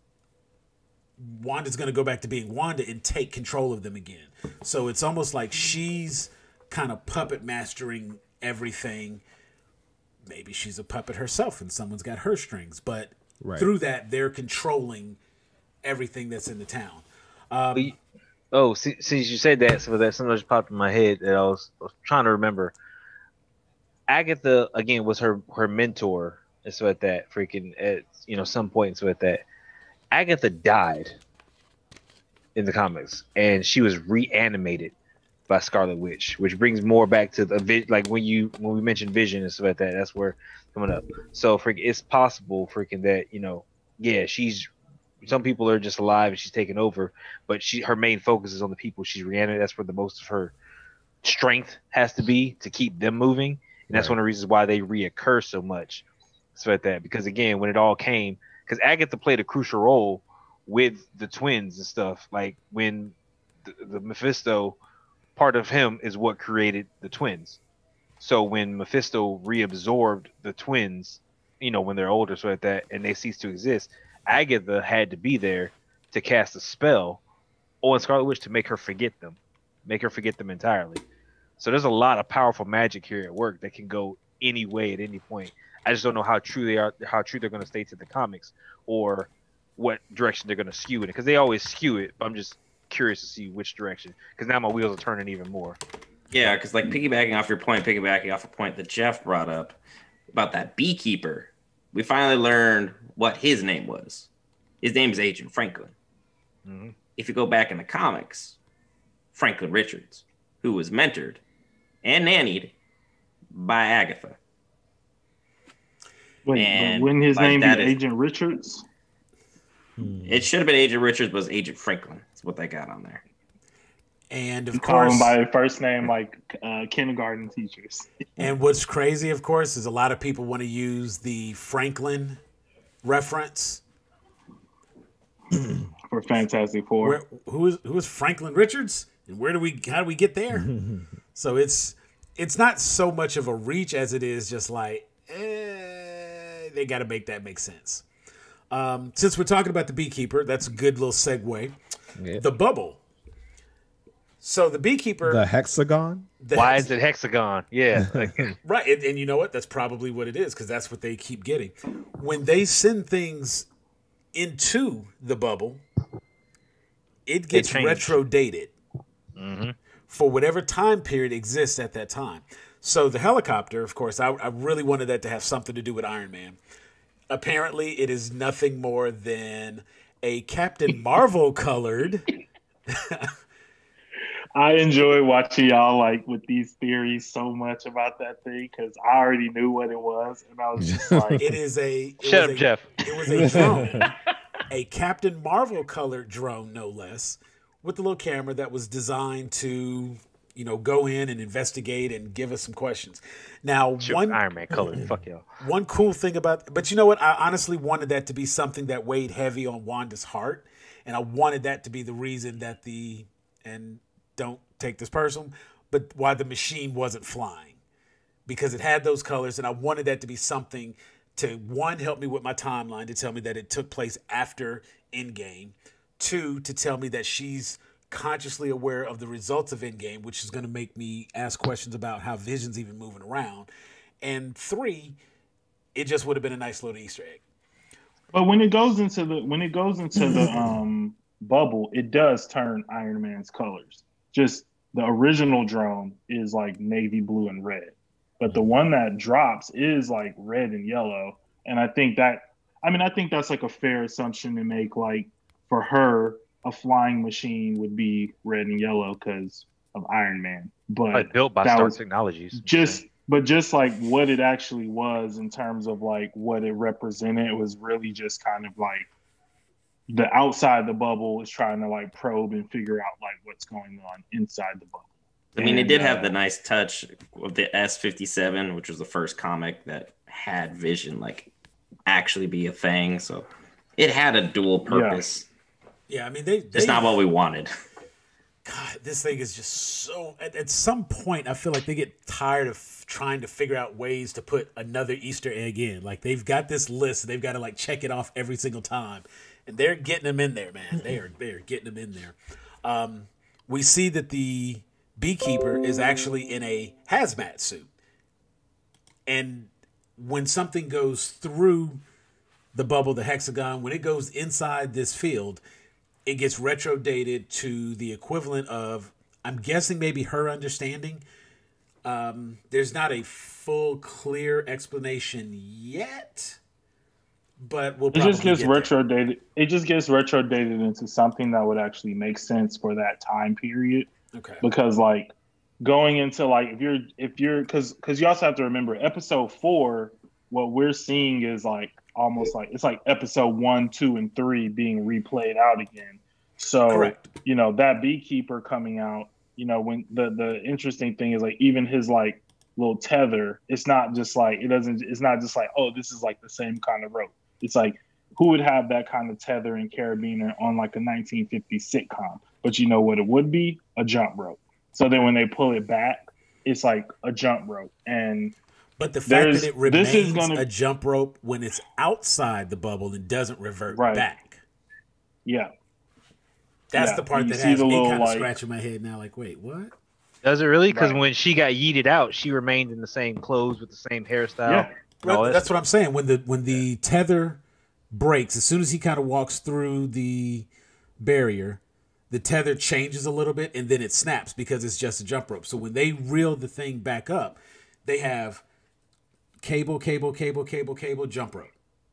Wanda's going to go back to being Wanda and take control of them again. So it's almost like she's kind of puppet mastering everything. Maybe she's a puppet herself and someone's got her strings, but right. through that, they're controlling everything that's in the town. Um, Oh, see, since you said that, so that something just popped in my head that I was, I was trying to remember. Agatha again was her her mentor and so at that freaking at you know some point and so at that. Agatha died in the comics and she was reanimated by Scarlet Witch, which brings more back to the like when you when we mentioned Vision and stuff like that. That's where coming up. So freaking it's possible freaking that you know yeah she's. Some people are just alive and she's taking over, but she her main focus is on the people she's reanimated. That's where the most of her strength has to be to keep them moving, and that's right. one of the reasons why they reoccur so much. So at that, because again, when it all came, because Agatha played a crucial role with the twins and stuff. Like when the, the Mephisto part of him is what created the twins. So when Mephisto reabsorbed the twins, you know, when they're older, so at that, and they cease to exist. Agatha had to be there to cast a spell on Scarlet Witch to make her forget them, make her forget them entirely. So there's a lot of powerful magic here at work that can go any way at any point. I just don't know how true they are, how true they're going to stay to the comics, or what direction they're going to skew it, because they always skew it. But I'm just curious to see which direction, because now my wheels are turning even more. Yeah, because like piggybacking off your point, piggybacking off a point that Jeff brought up about that beekeeper. We finally learned what his name was. His name is Agent Franklin. Mm-hmm. If you go back in the comics, Franklin Richards, who was mentored and nannied by Agatha. Wait, and wouldn't his like name be is, Agent Richards? It should have been Agent Richards, but it was Agent Franklin. That's what they got on there. And of you course, call him by first name like uh, kindergarten teachers. And what's crazy, of course, is a lot of people want to use the Franklin reference for Fantastic Four. Where, who is who is Franklin Richards, and where do we how do we get there? So it's it's not so much of a reach as it is just like eh, they got to make that make sense. Um, since we're talking about the beekeeper, that's a good little segue. Yeah. The bubble. So the beekeeper, the hexagon. the Why hex- is it hexagon? Yeah, like, right, and, and you know what? That's probably what it is because that's what they keep getting when they send things into the bubble. It gets It retro dated mm-hmm. for whatever time period exists at that time. So the helicopter, of course, I, I really wanted that to have something to do with Iron Man. Apparently, it is nothing more than a Captain Marvel colored. I enjoy watching y'all like with these theories so much about that thing because I already knew what it was, and I was just like, It is a it Shut was up, a, Jeff. It was a drone, a Captain Marvel colored drone, no less, with a little camera that was designed to, you know, go in and investigate and give us some questions. Now, Sure, one Iron Man color. Fuck y'all. One cool thing about, but you know what? I honestly wanted that to be something that weighed heavy on Wanda's heart, and I wanted that to be the reason that the and don't take this personal, but why the machine wasn't flying, because it had those colors, and I wanted that to be something to one help me with my timeline to tell me that it took place after Endgame, two to tell me that she's consciously aware of the results of Endgame, which is going to make me ask questions about how Vision's even moving around. And three, it just would have been a nice little Easter egg. But when it goes into the when it goes into the um bubble, it does turn Iron Man's colors. Just the original drone is like navy blue and red, but the one that drops is like red and yellow. And I think that I mean I think that's like a fair assumption to make. Like for her, a flying machine would be red and yellow because of Iron Man. But Like built by that Stark was Technologies. just but just like what it actually was in terms of like what it represented was really just kind of like the outside the bubble is trying to like probe and figure out like what's going on inside the bubble. I mean, it And, did uh, have the nice touch of the S fifty-seven, which was the first comic that had Vision like actually be a thing. So it had a dual purpose. Yeah, I mean, they. they It's not what we wanted. God, this thing is just so. At, at some point, I feel like they get tired of trying to figure out ways to put another Easter egg in. Like they've got this list, they've got to like check it off every single time, and they're getting them in there, man. They are they are getting them in there. Um, we see that the beekeeper is actually in a hazmat suit, and when something goes through the bubble, the hexagon, when it goes inside this field, it gets retro dated to the equivalent of, I'm guessing maybe her understanding. Um, there's not a full, clear explanation yet, but we'll it probably just gets get retro dated. It just gets retro dated into something that would actually make sense for that time period. there. Okay. Because like going into like if you're if you're because because you also have to remember episode four, what we're seeing is like almost like it's like episode one, two, and three being replayed out again. So Correct. you know that beekeeper coming out, you know, when the the interesting thing is like even his like little tether, it's not just like it doesn't it's not just like, oh, this is like the same kind of rope. It's like who would have that kind of tether and carabiner on like a nineteen fifties sitcom? But you know what it would be? A jump rope. So then when they pull it back, it's like a jump rope. And But the fact There's- that it this is remains gonna- a jump rope when it's outside the bubble and doesn't revert Right. back. yeah. That's Yeah, the part you that see has the me little, kind of like- scratching my head now. Like, wait, what? Does it really? Because Right. when she got yeeted out, she remained in the same clothes with the same hairstyle. Yeah. and all Right, that that's stuff. what I'm saying. When the when the tether breaks, as soon as he kind of walks through the barrier, the tether changes a little bit and then it snaps because it's just a jump rope. So when they reel the thing back up, they have cable, cable, cable, cable, cable, jump rope.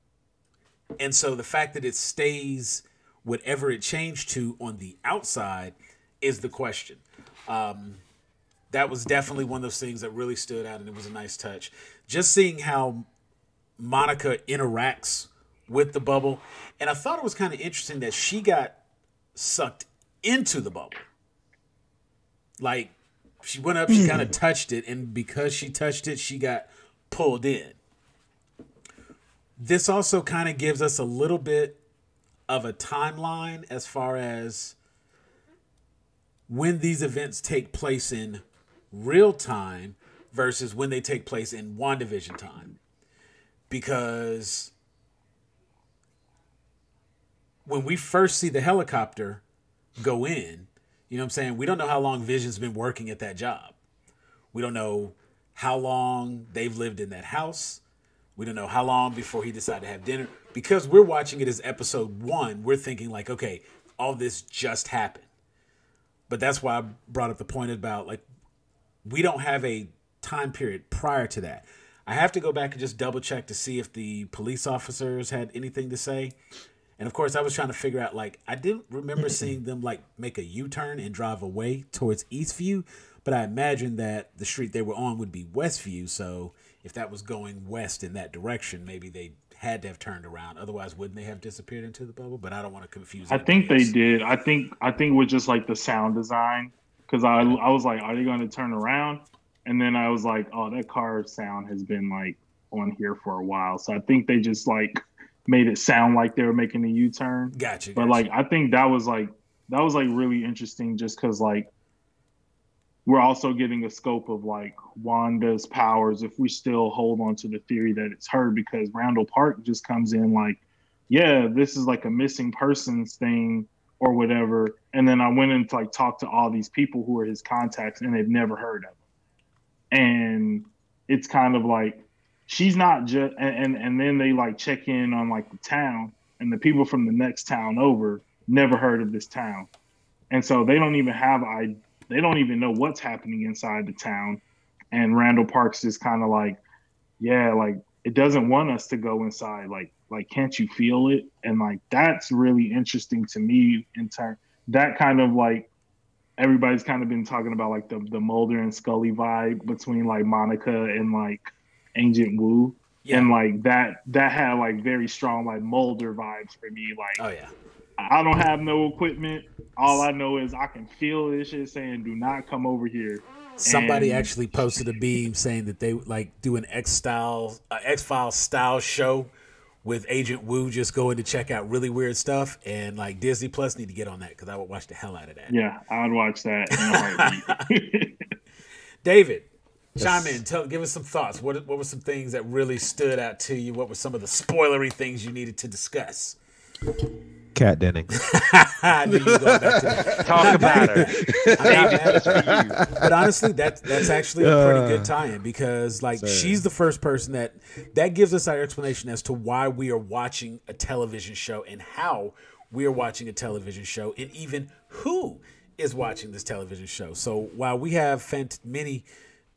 And so the fact that it stays whatever it changed to on the outside is the question. Um, that was definitely one of those things that really stood out, and it was a nice touch. Just seeing how Monica interacts with the bubble, and I thought it was kind of interesting that she got sucked into the bubble. Like, she went up, she kind of touched it, and because she touched it, she got pulled in. This also kind of gives us a little bit of a timeline as far as when these events take place in real time versus when they take place in WandaVision time. Because when we first see the helicopter go in, You know what I'm saying? We don't know how long Vision's been working at that job. We don't know how long they've lived in that house. We don't know how long before he decided to have dinner. Because we're watching it as episode one, we're thinking like, okay, all this just happened. But that's why I brought up the point about like, we don't have a time period prior to that. I have to go back and just double check to see if the police officers had anything to say. And of course, I was trying to figure out, like, I didn't remember seeing them, like, make a U-turn and drive away towards Eastview, but I imagined that the street they were on would be Westview, so if that was going west in that direction, maybe they had to have turned around. Otherwise, wouldn't they have disappeared into the bubble? But I don't want to confuse I think else. They did. I think I think with just, like, the sound design, because I, I was like, are they going to turn around? And then I was like, oh, that car sound has been, like, on here for a while. So I think they just, like, made it sound like they were making a U-turn. Gotcha. But gotcha. like, I think that was like, that was like really interesting just because like, we're also getting a scope of like Wanda's powers if we still hold on to the theory that it's her, because Randall Park just comes in like, yeah, this is like a missing persons thing or whatever. And then I went and like talked to all these people who are his contacts and they've never heard of him. And it's kind of like, she's not just, and, and and then they like check in on like the town, and the people from the next town over never heard of this town, and so they don't even have I they don't even know what's happening inside the town. And Randall Parks is kind of like, yeah, like it doesn't want us to go inside. Like like can't you feel it? And like that's really interesting to me in turn. That kind of like everybody's kind of been talking about like the the Mulder and Scully vibe between like Monica and like Agent Wu, yeah. And like that that had like very strong like Mulder vibes for me. Like, oh yeah, I don't have no equipment. All I know is I can feel this shit saying, "Do not come over here." Somebody and... actually posted a beam saying that they like do an X style, uh, X Files style show with Agent Wu just going to check out really weird stuff, and like Disney Plus need to get on that because I would watch the hell out of that. Yeah, I would watch that in a heartbeat. David. Chime in. Tell, give us some thoughts. What what were some things that really stood out to you? What were some of the spoilery things you needed to discuss? Kat Dennings. I knew you were going back to that. Talk about her. David, for you. But honestly, that's that's actually a pretty good tie-in because, like, Sorry. she's the first person that that gives us our explanation as to why we are watching a television show and how we are watching a television show, and even who is watching this television show. So while we have fant- many.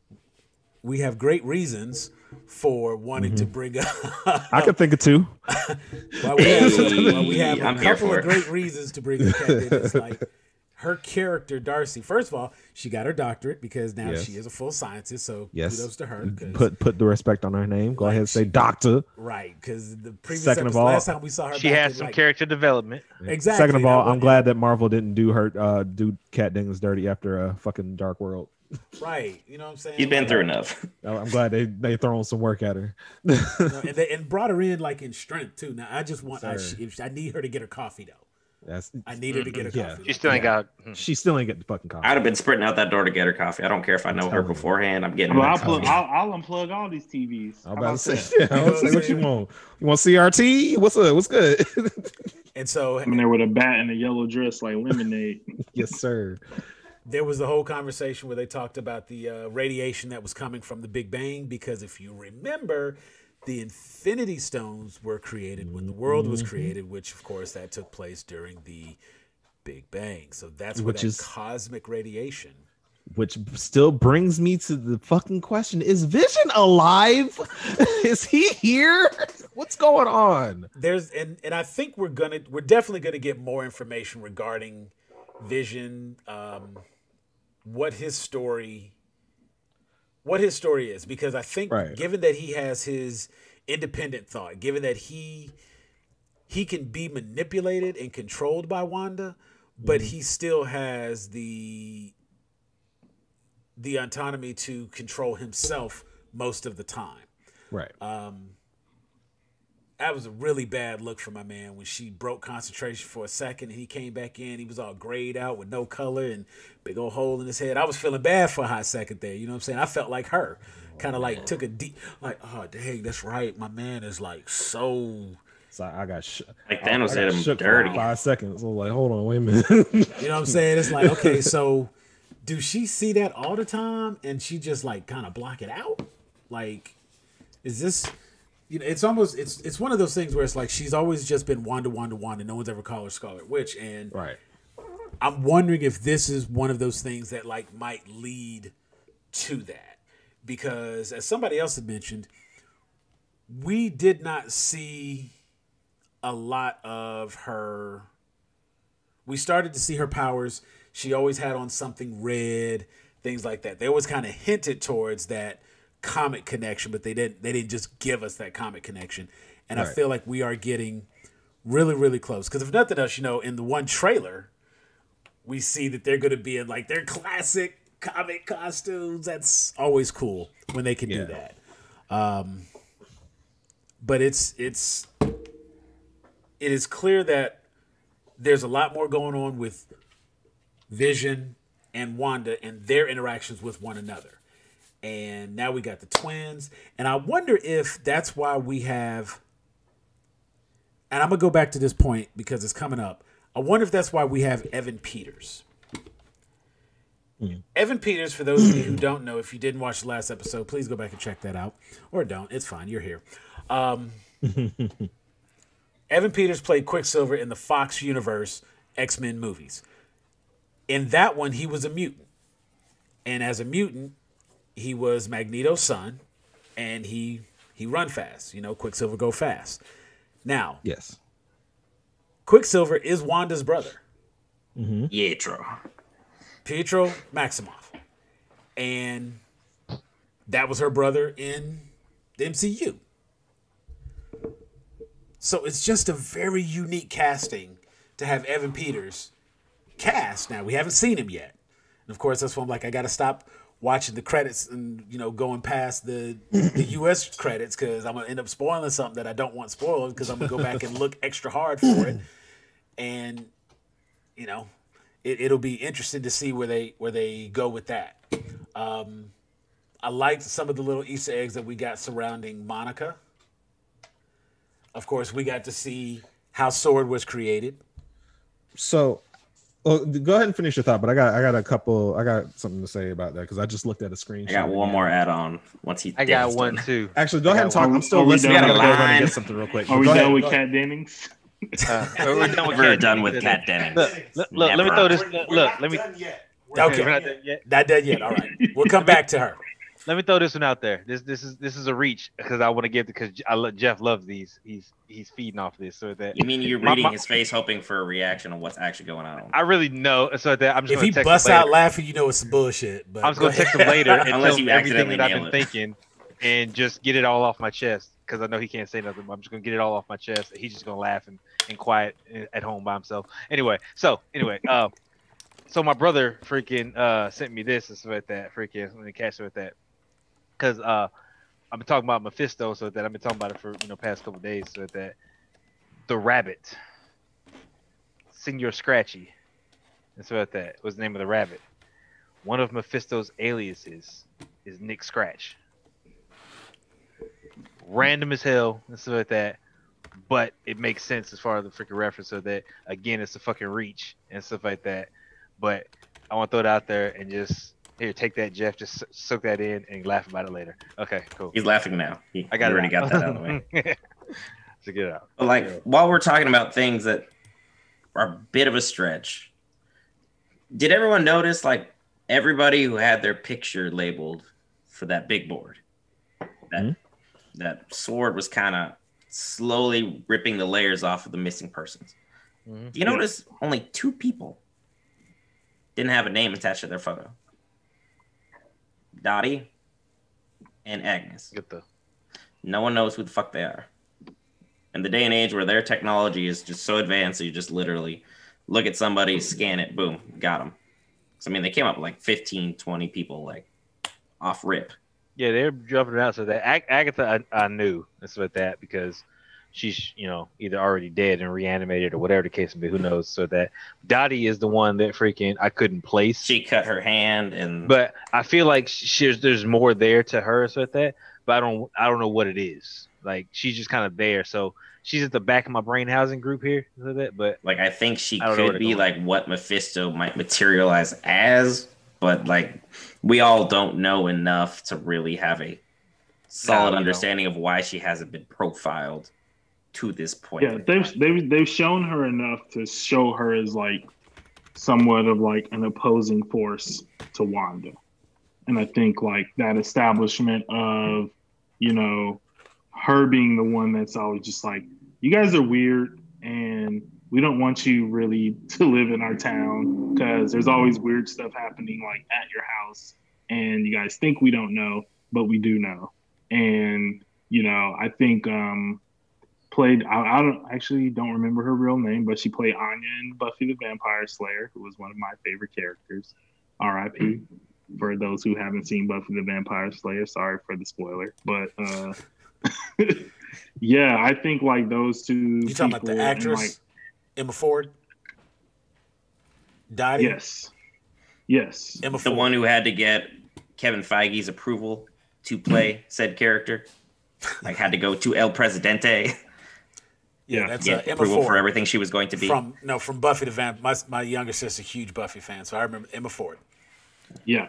We have great reasons for wanting mm-hmm. to bring up. I can think of two. while we have, while we have a couple of great reasons to bring up Kat Dennings, like her character Darcy. First of all, she got her doctorate because now yes. she is a full scientist. So yes. kudos to her. Put put the respect on her name. Go like ahead and say doctor. Right, because the previous Second episode, of all, last time we saw her, she has some like, character development. Exactly. Second of all, I'm glad that Marvel didn't do her uh, do Kat Dennings dirty after a fucking Dark World. Right, you know what I'm saying? You've been like, through enough. I'm glad they they throwing some work at her, you know, and they and brought her in like in strength too. Now I just want I, I need her to get her coffee though. That's I need her to get her yeah. coffee. She still ain't yeah. got. She still ain't getting the fucking coffee. I'd have been sprinting out that door to get her coffee. I don't care if I know her beforehand. I'm getting well, her I'll, coffee. plug, I'll, I'll unplug all these T Vs. I'm about to say, yeah, I'll say what you want. You want C R T? What's up? What's good? And so I'm there with a bat and a yellow dress like lemonade. Yes, sir. There was the whole conversation where they talked about the uh, radiation that was coming from the Big Bang, because if you remember, the Infinity Stones were created when the world was created, which of course that took place during the Big Bang. So that's where which that is cosmic radiation. Which still brings me to the fucking question: is Vision alive? Is he here? What's going on? There's and and I think we're gonna we're definitely gonna get more information regarding Vision. Um, what his story what his story is, because I think right. given that he has his independent thought, given that he he can be manipulated and controlled by Wanda, but mm-hmm. he still has the the autonomy to control himself most of the time. Right. Um That was a really bad look for my man when she broke concentration for a second and he came back in. He was all grayed out with no color and big old hole in his head. I was feeling bad for a hot second there. You know what I'm saying? I felt like her. Kind of like took a deep, like, oh, dang, that's right. My man is like so So I, I got sh- like Thanos I, I hit him shook dirty. for five seconds. I was like, hold on, wait a minute. You know what I'm saying? It's like, okay, so do she see that all the time and she just like kind of block it out? Like, is this, you know, it's almost, it's it's one of those things where it's like she's always just been Wanda, Wanda, Wanda. No one's ever called her Scarlet Witch. And Right. I'm wondering if this is one of those things that like might lead to that. Because as somebody else had mentioned, we did not see a lot of her. We started to see her powers. She always had on something red, things like that. They always kind of hinted towards that comic connection, but they didn't they didn't just give us that comic connection. And right. I feel like we are getting really, really close. Because if nothing else, you know, in the one trailer, we see that they're going to be in like their classic comic costumes. That's always cool when they can yeah. do that. Um, but it's it's it is clear that there's a lot more going on with Vision and Wanda and their interactions with one another. And now we got the twins. And I wonder if that's why we have, and I'm going to go back to this point because it's coming up. I wonder if that's why we have Evan Peters. Mm. Evan Peters, for those of you who don't know, if you didn't watch the last episode, please go back and check that out. Or don't. It's fine. You're here. Um, Evan Peters played Quicksilver in the Fox Universe X-Men movies. In that one, he was a mutant. And as a mutant, he was Magneto's son, and he he run fast. You know, Quicksilver go fast. Now, yes, Quicksilver is Wanda's brother. Mm-hmm. Pietro. Pietro Maximoff. And that was her brother in the M C U. So it's just a very unique casting to have Evan Peters cast. Now, we haven't seen him yet. And of course, that's why I'm like, I got to stop watching the credits and, you know, going past the the U S credits because I'm going to end up spoiling something that I don't want spoiled because I'm going to go back and look extra hard for it. And, you know, it, it'll be interesting to see where they where they go with that. Um, I liked some of the little Easter eggs that we got surrounding Monica. Of course, we got to see how S W O R D was created. So, well, go ahead and finish your thought, but I got I got a couple. I got something to say about that because I just looked at a screenshot. I got one more add-on. Once he, I got one done. too. Actually, go I ahead and talk. One. I'm still listening. I gotta go run and get something real quick. Are we done with Kat Dennings? Uh, we're done with we're Kat done with Kat Dennings. Look, look, look let me throw this. Look, look let me. Okay, we're not done yet. Not done yet. All right, we'll come back to her. Let me throw this one out there. This this is this is a reach because I want to give because I lo- Jeff loves these. He's he's feeding off this. So that you mean you're reading my, my, his face, hoping for a reaction on what's actually going on. I really know. So that I'm just if he text busts him out laughing, you know it's some bullshit. But I'm just gonna text him later and Unless tell him you everything that I've been it. thinking, and just get it all off my chest because I know he can't say nothing. But I'm just gonna get it all off my chest. He's just gonna laugh and, and quiet at home by himself. Anyway, so anyway, uh, so my brother freaking uh sent me this and stuff like that. Freaking let me catch it with that. Because uh, I've been talking about Mephisto, so that I've been talking about it for you know past couple of days. So that the rabbit, Senor Scratchy, and so that that was the name of the rabbit. One of Mephisto's aliases is Nick Scratch. Random as hell, and so like that, but it makes sense as far as the freaking reference. So that again, it's a fucking reach and stuff like that. But I want to throw it out there and just. Here, take that, Jeff. Just soak that in and laugh about it later. Okay, cool. He's laughing now. He, I got he already out. got that out of the way. So get it out. But like, yeah. While we're talking about things that are a bit of a stretch, did everyone notice, like, everybody who had their picture labeled for that big board, that mm-hmm. that S W O R D was kind of slowly ripping the layers off of the missing persons? Mm-hmm. Do you notice only two people didn't have a name attached to their photo? Dottie and Agnes. Get the. No one knows who the fuck they are. In the day and age where their technology is just so advanced, you just literally look at somebody, scan it, boom, got them. So, I mean, they came up with like fifteen, twenty people, like, off rip. Yeah, they're jumping around. So that Ag- Agatha, I, I knew this with that because she's, you know, either already dead and reanimated or whatever the case may be. Who knows? So that Dottie is the one that freaking I couldn't place. She cut her hand, and but I feel like she, there's more there to her so that. But I don't, I don't know what it is. Like she's just kind of there. So she's at the back of my brain housing group here, that, but like I think she I could be like what Mephisto might materialize as, but like we all don't know enough to really have a solid no, understanding don't. of why she hasn't been profiled to this point. Yeah, they've they've they've shown her enough to show her as like somewhat of like an opposing force to Wanda. And I think like that establishment of, you know, her being the one that's always just like, you guys are weird and we don't want you really to live in our town because there's always weird stuff happening like at your house and you guys think we don't know, but we do know. And, you know, I think um, played, I, I don't actually don't remember her real name, but she played Anya in Buffy the Vampire Slayer, who was one of my favorite characters. R I P for those who haven't seen Buffy the Vampire Slayer. Sorry for the spoiler, but uh, yeah, I think like those two. You talking about the actress, like, Emma Ford? Dottie? Yes, yes. Emma Ford. The one who had to get Kevin Feige's approval to play said character, like had to go to El Presidente. Yeah, that's get uh, Emma approval Ford for everything she was going to be. From no, from Buffy the Vampire. My my younger sister's a huge Buffy fan, so I remember Emma Ford. Yeah.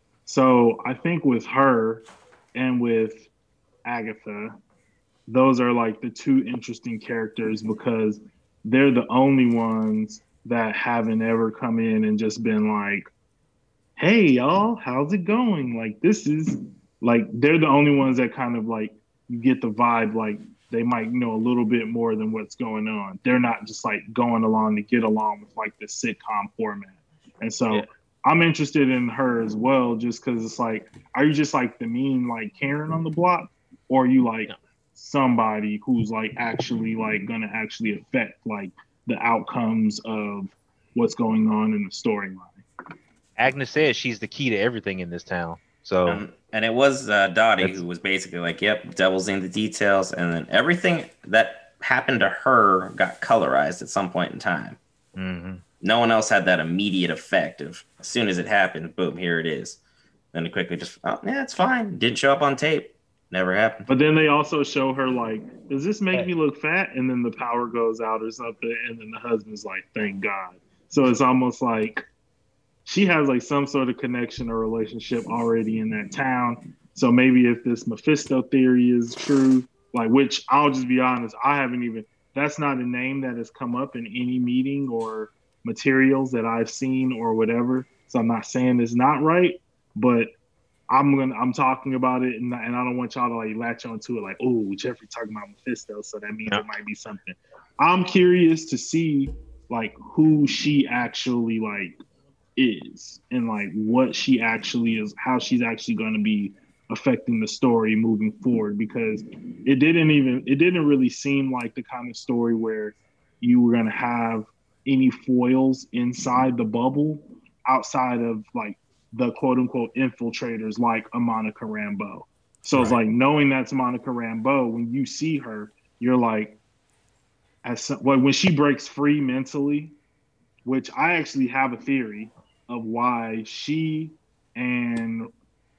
So I think with her and with Agatha, those are like the two interesting characters because they're the only ones that haven't ever come in and just been like, hey, y'all, how's it going? Like, this is like, they're the only ones that kind of like, you get the vibe like they might know a little bit more than what's going on. They're not just like going along to get along with like the sitcom format. And so, yeah. I'm interested in her as well, just because it's like, are you just like the mean like Karen on the block, or are you like no. somebody who's like actually like gonna actually affect like the outcomes of what's going on in the storyline? Agnes says she's the key to everything in this town. So, um, and it was uh, Dottie who was basically like, "Yep, devil's in the details," and then everything that happened to her got colorized at some point in time. Mm-hmm. No one else had that immediate effect of as soon as it happened, boom, here it is. Then it quickly just, oh, yeah, it's fine. Didn't show up on tape. Never happened. But then they also show her like, does this make me look fat? And then the power goes out or something. And then the husband's like, thank God. So it's almost like she has like some sort of connection or relationship already in that town. So maybe if this Mephisto theory is true, like, which I'll just be honest, I haven't even, that's not a name that has come up in any meeting or materials that I've seen or whatever. So I'm not saying it's not right, but I'm gonna I'm talking about it, and, and I don't want y'all to like latch onto it like, oh, Jeffrey talking about Mephisto, so that means yeah. it might be something. I'm curious to see like who she actually like is and like what she actually is, how she's actually going to be affecting the story moving forward, because it didn't even it didn't really seem like the kind of story where you were going to have any foils inside the bubble outside of like the quote unquote infiltrators like a Monica Rambeau. So right. It's like knowing that's Monica Rambeau, when you see her, you're like, as well, when she breaks free mentally, which I actually have a theory of why she and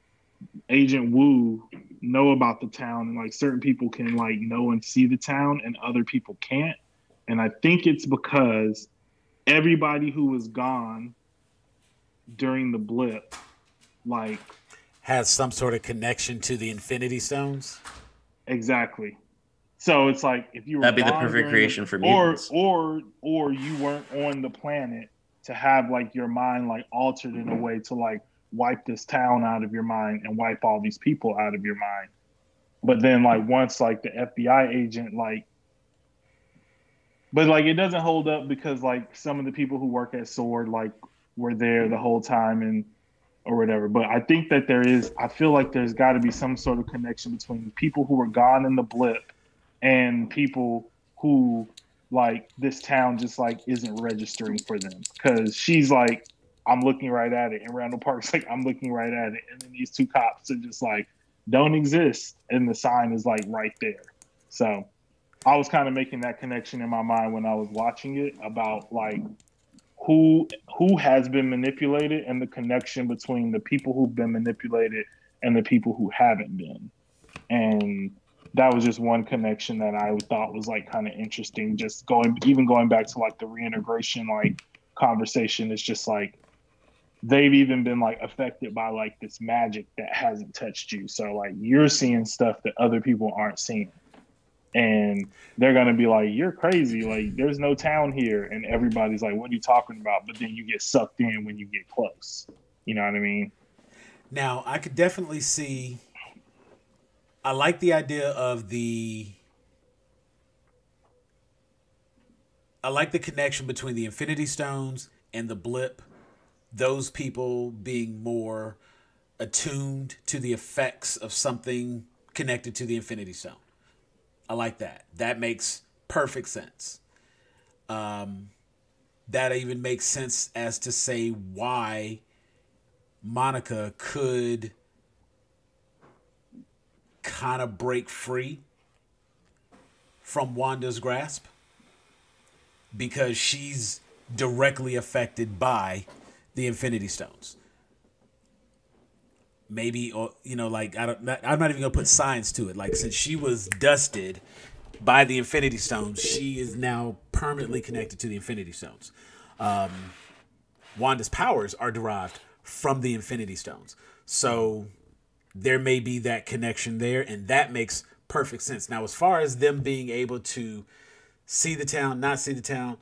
Agent Wu know about the town, and like certain people can like know and see the town and other people can't. And I think it's because everybody who was gone during the blip, like, has some sort of connection to the Infinity Stones. Exactly. So it's like if you were that'd be the perfect creation the, for mutants, or or or you weren't on the planet to have like your mind like altered in a way to like wipe this town out of your mind and wipe all these people out of your mind. But then like once like the F B I agent like. But, like, it doesn't hold up because, like, some of the people who work at Sword, like, were there the whole time and or whatever. But I think that there is – I feel like there's got to be some sort of connection between people who were gone in the blip and people who, like, this town just, like, isn't registering for them. Because she's like, I'm looking right at it. And Randall Park's like, I'm looking right at it. And then these two cops are just like, don't exist. And the sign is, like, right there. So – I was kind of making that connection in my mind when I was watching it about like who who has been manipulated and the connection between the people who've been manipulated and the people who haven't been. And that was just one connection that I thought was like kind of interesting. Just going, even going back to like the reintegration like conversation, it's just like they've even been like affected by like this magic that hasn't touched you. So like you're seeing stuff that other people aren't seeing. And they're going to be like, you're crazy. Like, there's no town here. And everybody's like, what are you talking about? But then you get sucked in when you get close. You know what I mean? Now, I could definitely see, I like the idea of the, I like the connection between the Infinity Stones and the blip. Those people being more attuned to the effects of something connected to the Infinity Stone. I like that. That makes perfect sense. Um, that even makes sense as to say why Monica could kind of break free from Wanda's grasp, because she's directly affected by the Infinity Stones. Maybe, or you know, like I don't. Not, I'm not even gonna put science to it. Like, since she was dusted by the Infinity Stones, she is now permanently connected to the Infinity Stones. Um, Wanda's powers are derived from the Infinity Stones, so there may be that connection there, and that makes perfect sense. Now, as far as them being able to see the town, not see the town,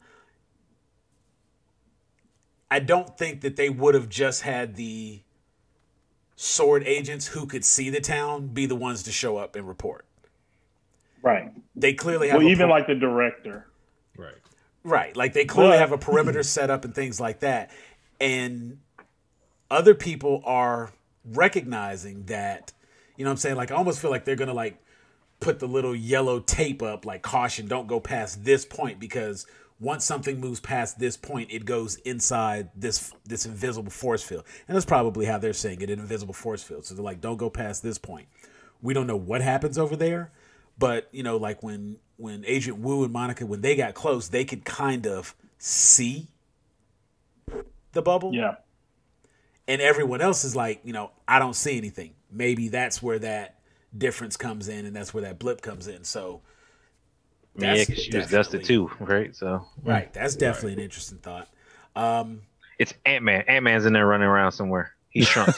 I don't think that they would have just had the sword agents who could see the town be the ones to show up and report. Right. They clearly have well, a even per- like the director. Right. Right. Like they clearly But- have a perimeter set up and things like that. And other people are recognizing that, you know what I'm saying? Like, I almost feel like they're going to like put the little yellow tape up, like, caution, don't go past this point, because once something moves past this point, it goes inside this this invisible force field. And that's probably how they're saying it, an invisible force field. So they're like, don't go past this point. We don't know what happens over there, but, you know, like when when Agent Wu and Monica, when they got close, they could kind of see the bubble. Yeah. And everyone else is like, you know, I don't see anything. Maybe that's where that difference comes in, and that's where that blip comes in. So yeah, because she was dusted too, right? So right, that's definitely right. An interesting thought. Um, it's Ant-Man. Ant-Man's in there running around somewhere. He's shrunk.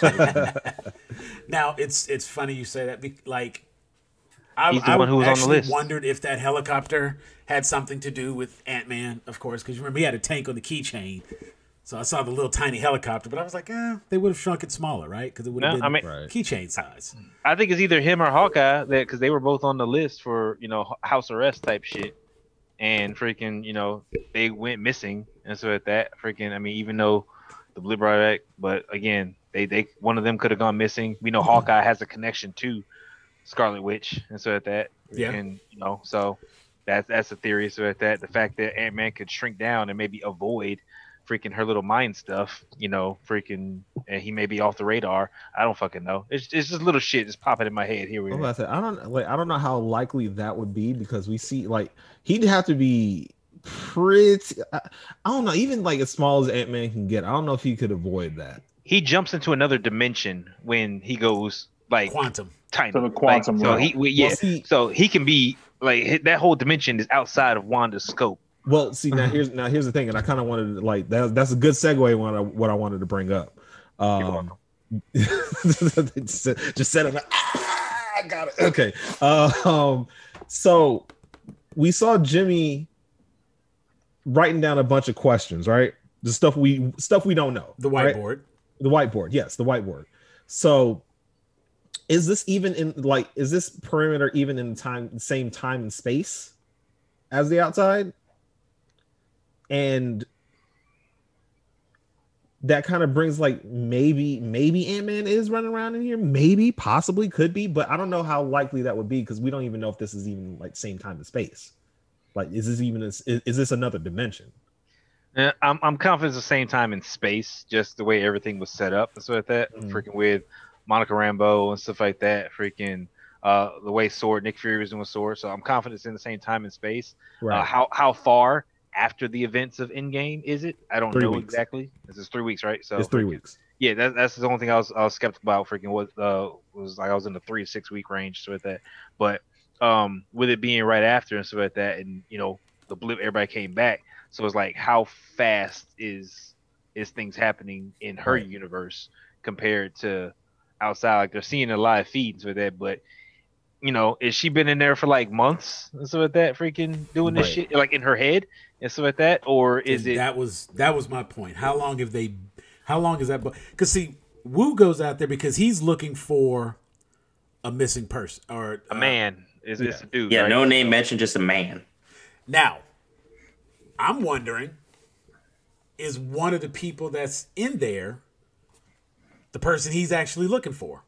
Now it's it's funny you say that. Be, like, I, He's the I one who was on the list. Wondered if that helicopter had something to do with Ant-Man, of course, because you remember he had a tank on the keychain. So I saw the little tiny helicopter, but I was like, eh, they would have shrunk it smaller, right? Because it would have no, been I mean, keychain size. I think it's either him or Hawkeye, that because they were both on the list for, you know, house arrest type shit, and freaking, you know, they went missing, and so at that freaking, I mean, even though the Blue Bright Act, but again, they they one of them could have gone missing. We know Hawkeye has a connection to Scarlet Witch, and so at that, yeah, and you know, so that's that's a theory. So at that, the fact that Ant-Man could shrink down and maybe avoid freaking her little mind stuff, you know, freaking, and he may be off the radar. I don't fucking know. It's it's just little shit just popping in my head here. I, I, say, I don't like. I don't know how likely that would be, because we see like he'd have to be pretty. I, I don't know. Even like as small as Ant-Man can get, I don't know if he could avoid that. He jumps into another dimension when he goes like quantum, tiny. So the quantum. Like, so he, we, yeah. Well, see, so he can be like that whole dimension is outside of Wanda's scope. Well, see, now here's now here's the thing, and I kind of wanted to like that. That's a good segue. What I what I wanted to bring up. Um, just set it. Ah, I got it. Okay. Uh, um, so we saw Jimmy writing down a bunch of questions, right? The stuff we stuff we don't know. The whiteboard. Right? The whiteboard. Yes, the whiteboard. So is this even in like is this perimeter even in time same time and space as the outside? And that kind of brings like maybe maybe Ant-Man is running around in here, maybe, possibly, could be, but I don't know how likely that would be, because we don't even know if this is even like same time and space. Like, is this even is, is this another dimension? Yeah, I'm I'm confident it's the same time and space, just the way everything was set up and so like that. Mm. Freaking with Monica Rambeau and stuff like that. Freaking uh, the way Sword Nick Fury was doing Sword. So I'm confident it's in the same time and space. Right. Uh, how how far after the events of Endgame is it? I don't three know weeks. exactly. This is three weeks, right? So it's three freaking, weeks. Yeah, that, that's the only thing I was I was skeptical about. Freaking was uh was like I was in the three to six week range so with that. But um, with it being right after and stuff like that, and you know the blip, everybody came back. So it's like, how fast is is things happening in her right. universe compared to outside? Like they're seeing a live feeds with that, but you know, is she been in there for like months and stuff like that, freaking doing this right. shit like in her head and stuff like that, or is and it? That was that was my point. How long have they? How long is that? Because see, Wu goes out there because he's looking for a missing person or a uh, man. Is this yeah. a dude? Yeah, right? no name mentioned, just a man. Now, I'm wondering, is one of the people that's in there the person he's actually looking for?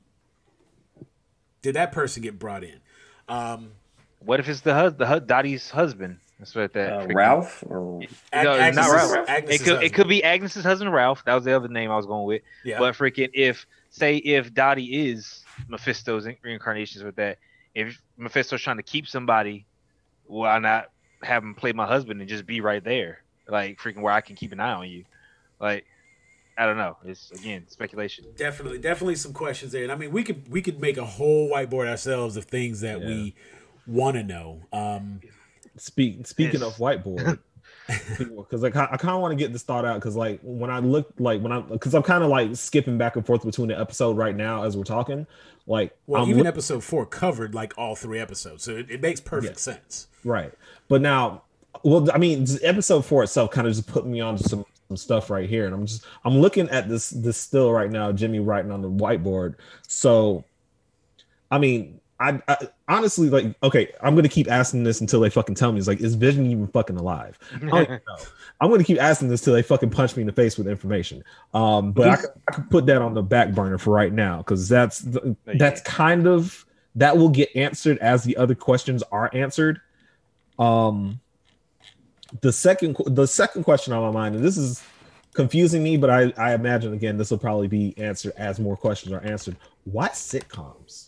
Did that person get brought in? Um, what if it's the hus- the Dottie's husband? That's what that uh, Ralph or Ag- no, it's not Ralph. It could it could be Agnes's husband, Ralph. That was the other name I was going with. Yeah. But freaking, if say if Dottie is Mephisto's reincarnations with that, if Mephisto's trying to keep somebody, why not have him play my husband and just be right there, like freaking where I can keep an eye on you, like. I don't know. It's again speculation. Definitely, definitely some questions there. And I mean, we could we could make a whole whiteboard ourselves of things that yeah. we want to know. Um, Speak, speaking of whiteboard, because like I, I kind of want to get this thought out because like when I look like when I because I'm kind of like skipping back and forth between the episode right now as we're talking. Like, well, I'm even look- episode four covered like all three episodes, so it, it makes perfect yeah. sense. Right, but now, well, I mean, episode four itself kind of just put me on to some. some stuff right here, and I'm just I'm looking at this this still right now, Jimmy writing on the whiteboard. So I mean, I, I honestly like okay, I'm gonna keep asking this until they fucking tell me. It's like, is Vision even fucking alive? I don't know. I'm gonna keep asking this till they fucking punch me in the face with information. Um, but I could, I could put that on the back burner for right now because that's the, that's kind of that will get answered as the other questions are answered. Um. The second, the second question on my mind, and this is confusing me, but I, I imagine again this will probably be answered as more questions are answered. Why sitcoms?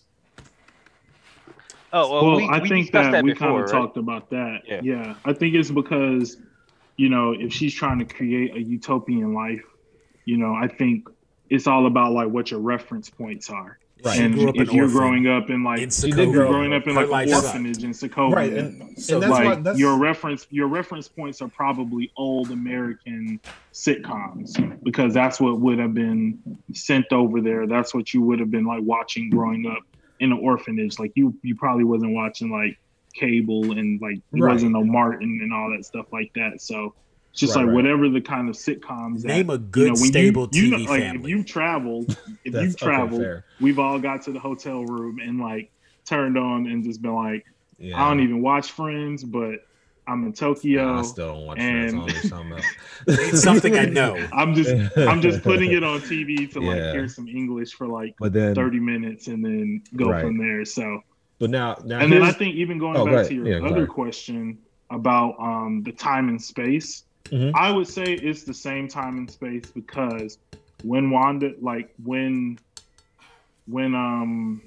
Oh well, well we, I we think that, that we before, kind of right? talked about that. Yeah. yeah, I think it's because you know if she's trying to create a utopian life, you know, I think it's all about like what your reference points are. Right. And if you're growing up in like in you're growing up in like an orphanage in Sokovia, right? And, so and that's like what, that's... your reference your reference points are probably old American sitcoms because that's what would have been sent over there. That's what you would have been like watching growing up in an orphanage. Like you, you probably wasn't watching like cable and like it right. wasn't no Martin and all that stuff like that. So. It's just right, like right. whatever the kind of sitcoms. Name that, a good, you know, stable you, you T V know, like, family. If you've traveled, if That's, you've traveled, okay, we've all got to the hotel room and like turned on and just been like, yeah. I don't even watch Friends, but I'm in Tokyo. Nah, I still don't watch and Friends. Something, it's something I know. I'm just, I'm just putting it on T V to like yeah. hear some English for like but then, thirty minutes and then go right. from there. So, but now, now and then I think even going oh, back to your yeah, other sorry. question about um the time and space. Mm-hmm. I would say it's the same time and space because when Wanda, like when, when um,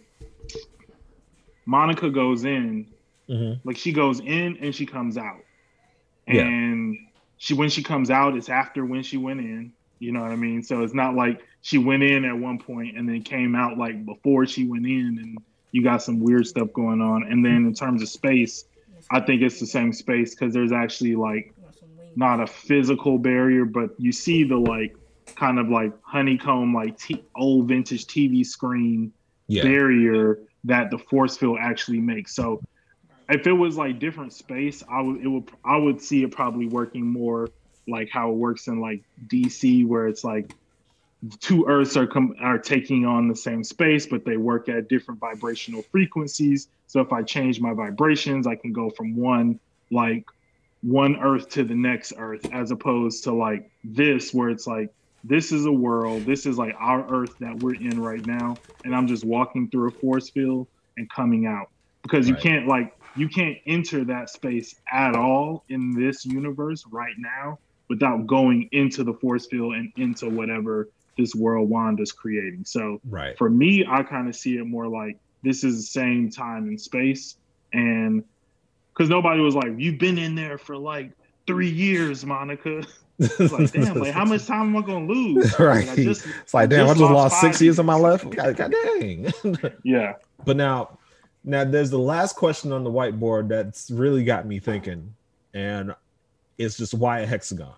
Monica goes in, mm-hmm. like she goes in and she comes out, yeah. and she when she comes out, it's after when she went in. You know what I mean? So it's not like she went in at one point and then came out like before she went in, and you got some weird stuff going on. And then in terms of space, I think it's the same space because there's actually like. Not a physical barrier, but you see the like kind of like honeycomb, like t- old vintage T V screen yeah. barrier that the force field actually makes. So if it was like different space, I would it would I would see it probably working more like how it works in like D C, where it's like two Earths are com- are taking on the same space, but they work at different vibrational frequencies. So if I change my vibrations, I can go from one like one Earth to the next Earth, as opposed to like this, where it's like, this is a world, this is like our Earth that we're in right now. And I'm just walking through a force field and coming out because you right. can't like, you can't enter that space at all in this universe right now without going into the force field and into whatever this world Wanda's creating. So right. for me, I kind of see it more like this is the same time and space. And because nobody was like, you've been in there for like three years, Monica. It's like, damn, like how much time am I gonna lose? Right. Like, I just, it's like, damn, I just, I just lost, lost six years years. of my life. God, God dang. Yeah. But now, Now, there's the last question on the whiteboard that's really got me thinking, and it's just why a hexagon?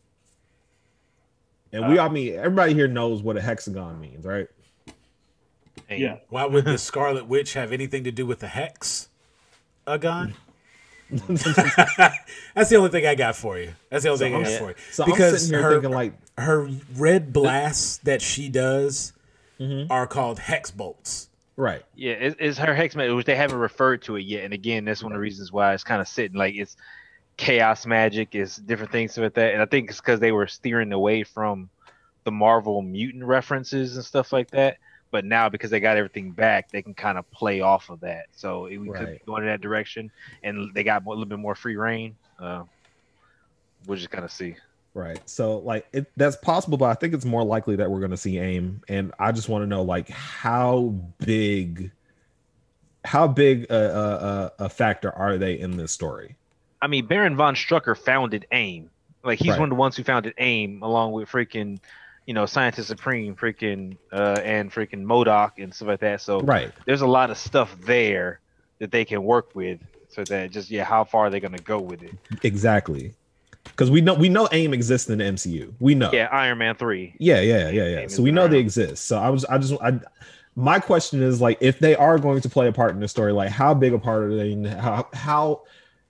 And we, uh, I mean, everybody here knows what a hexagon means, right? Yeah. Why would the Scarlet Witch have anything to do with the hex? A gun? That's the only thing I got for you. That's the only so thing I got yeah. for you. So because I'm sitting here her, thinking like her red blasts that she does mm-hmm. are called hex bolts. Right. Yeah, it, it's her hex magic, which they haven't referred to it yet. And again, that's one of the reasons why it's kind of sitting like it's chaos magic, is different things like that. And I think it's because they were steering away from the Marvel mutant references and stuff like that. But now, because they got everything back, they can kind of play off of that. So we right. could go in that direction, and they got a little bit more free reign. Uh, we'll just kind of see. Right. So, like, it, that's possible, but I think it's more likely that we're going to see AIM. And I just want to know, like, how big, how big a, a, a factor are they in this story? I mean, Baron von Strucker founded AIM. Like, he's right. one of the ones who founded AIM, along with freaking. You know, Scientist Supreme, freaking, uh, and freaking MODOK and stuff like that. So right. there's a lot of stuff there that they can work with. So that just yeah, how far are they going to go with it? Exactly, because we know we know AIM exists in the M C U. We know. Yeah, Iron Man three. Yeah, yeah, yeah, yeah. AIM so we know around. They exist. So I was, I just, I, my question is like, if they are going to play a part in the story, like how big a part are they? How how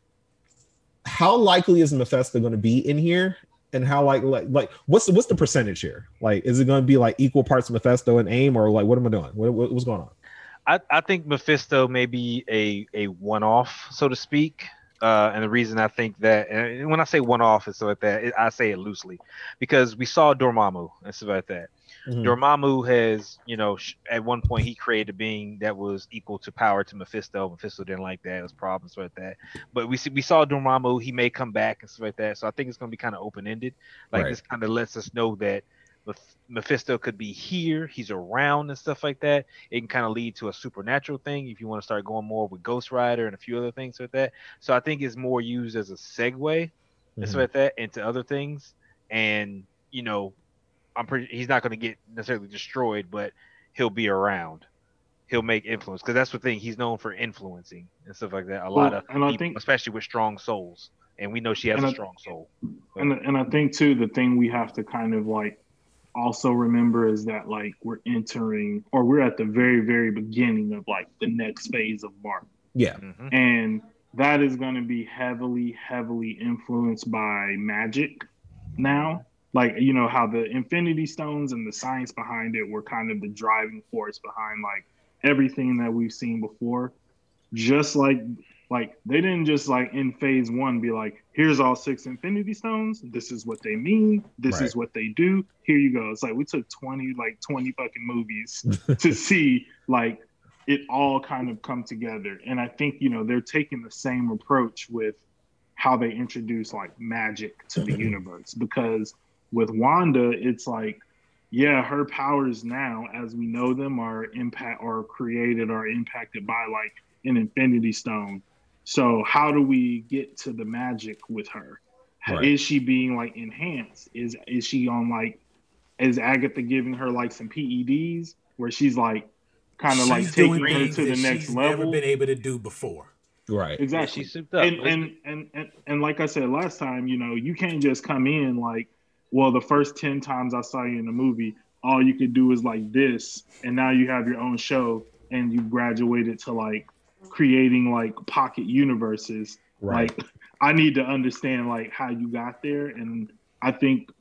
how likely is Mephisto going to be in here? And how like like like what's the, what's the percentage here? Like, is it going to be like equal parts Mephisto and AIM, or like what am I doing? What, what what's going on? I, I think Mephisto may be a a one off, so to speak. Uh, and the reason I think that, and when I say one off and stuff like that, it, I say it loosely, because we saw Dormammu and stuff like that. Mm-hmm. Dormammu has, you know, sh- at one point he created a being that was equal to power to Mephisto. Mephisto didn't like that; it was problems with that. But we see, we saw Dormammu; he may come back and stuff like that. So I think it's going to be kind of open ended. Like right. this kind of lets us know that Mephisto could be here, he's around and stuff like that. It can kind of lead to a supernatural thing if you want to start going more with Ghost Rider and a few other things like that. So I think it's more used as a segue mm-hmm. and stuff like that into other things. And you know. I'm pretty. He's not going to get necessarily destroyed, but he'll be around. He'll make influence, because that's the thing. He's known for influencing and stuff like that. A well, lot of and people, I think, especially with strong souls, and we know she has a I, strong soul. But, and and I think too, the thing we have to kind of like also remember is that like we're entering, or we're at the very very beginning of like the next phase of Marvel. Yeah, mm-hmm. and that is going to be heavily heavily influenced by magic now. Like, you know, how the Infinity Stones and the science behind it were kind of the driving force behind, like, everything that we've seen before. Just like, like they didn't just, like, in phase one be like, here's all six Infinity Stones. This is what they mean. This right. is what they do. Here you go. It's like we took twenty, like, twenty fucking movies to see, like, it all kind of come together. And I think, you know, they're taking the same approach with how they introduce, like, magic to the universe. Because with Wanda, it's like, yeah, her powers now, as we know them, are impact or created or impacted by like an Infinity Stone. So how do we get to the magic with her? Right. Is she being like enhanced? Is is she on like, is Agatha giving her like some P E Ds where she's like kind of like taking her to the next she's level? Never been able to do before. Right. Exactly. Yeah, she's souped up. And, and, and and and like I said last time, you know, you can't just come in like, well, the first ten times I saw you in the movie, all you could do is like this, and now you have your own show, and you graduated to like creating like pocket universes. Right. Like, I need to understand like how you got there, and I think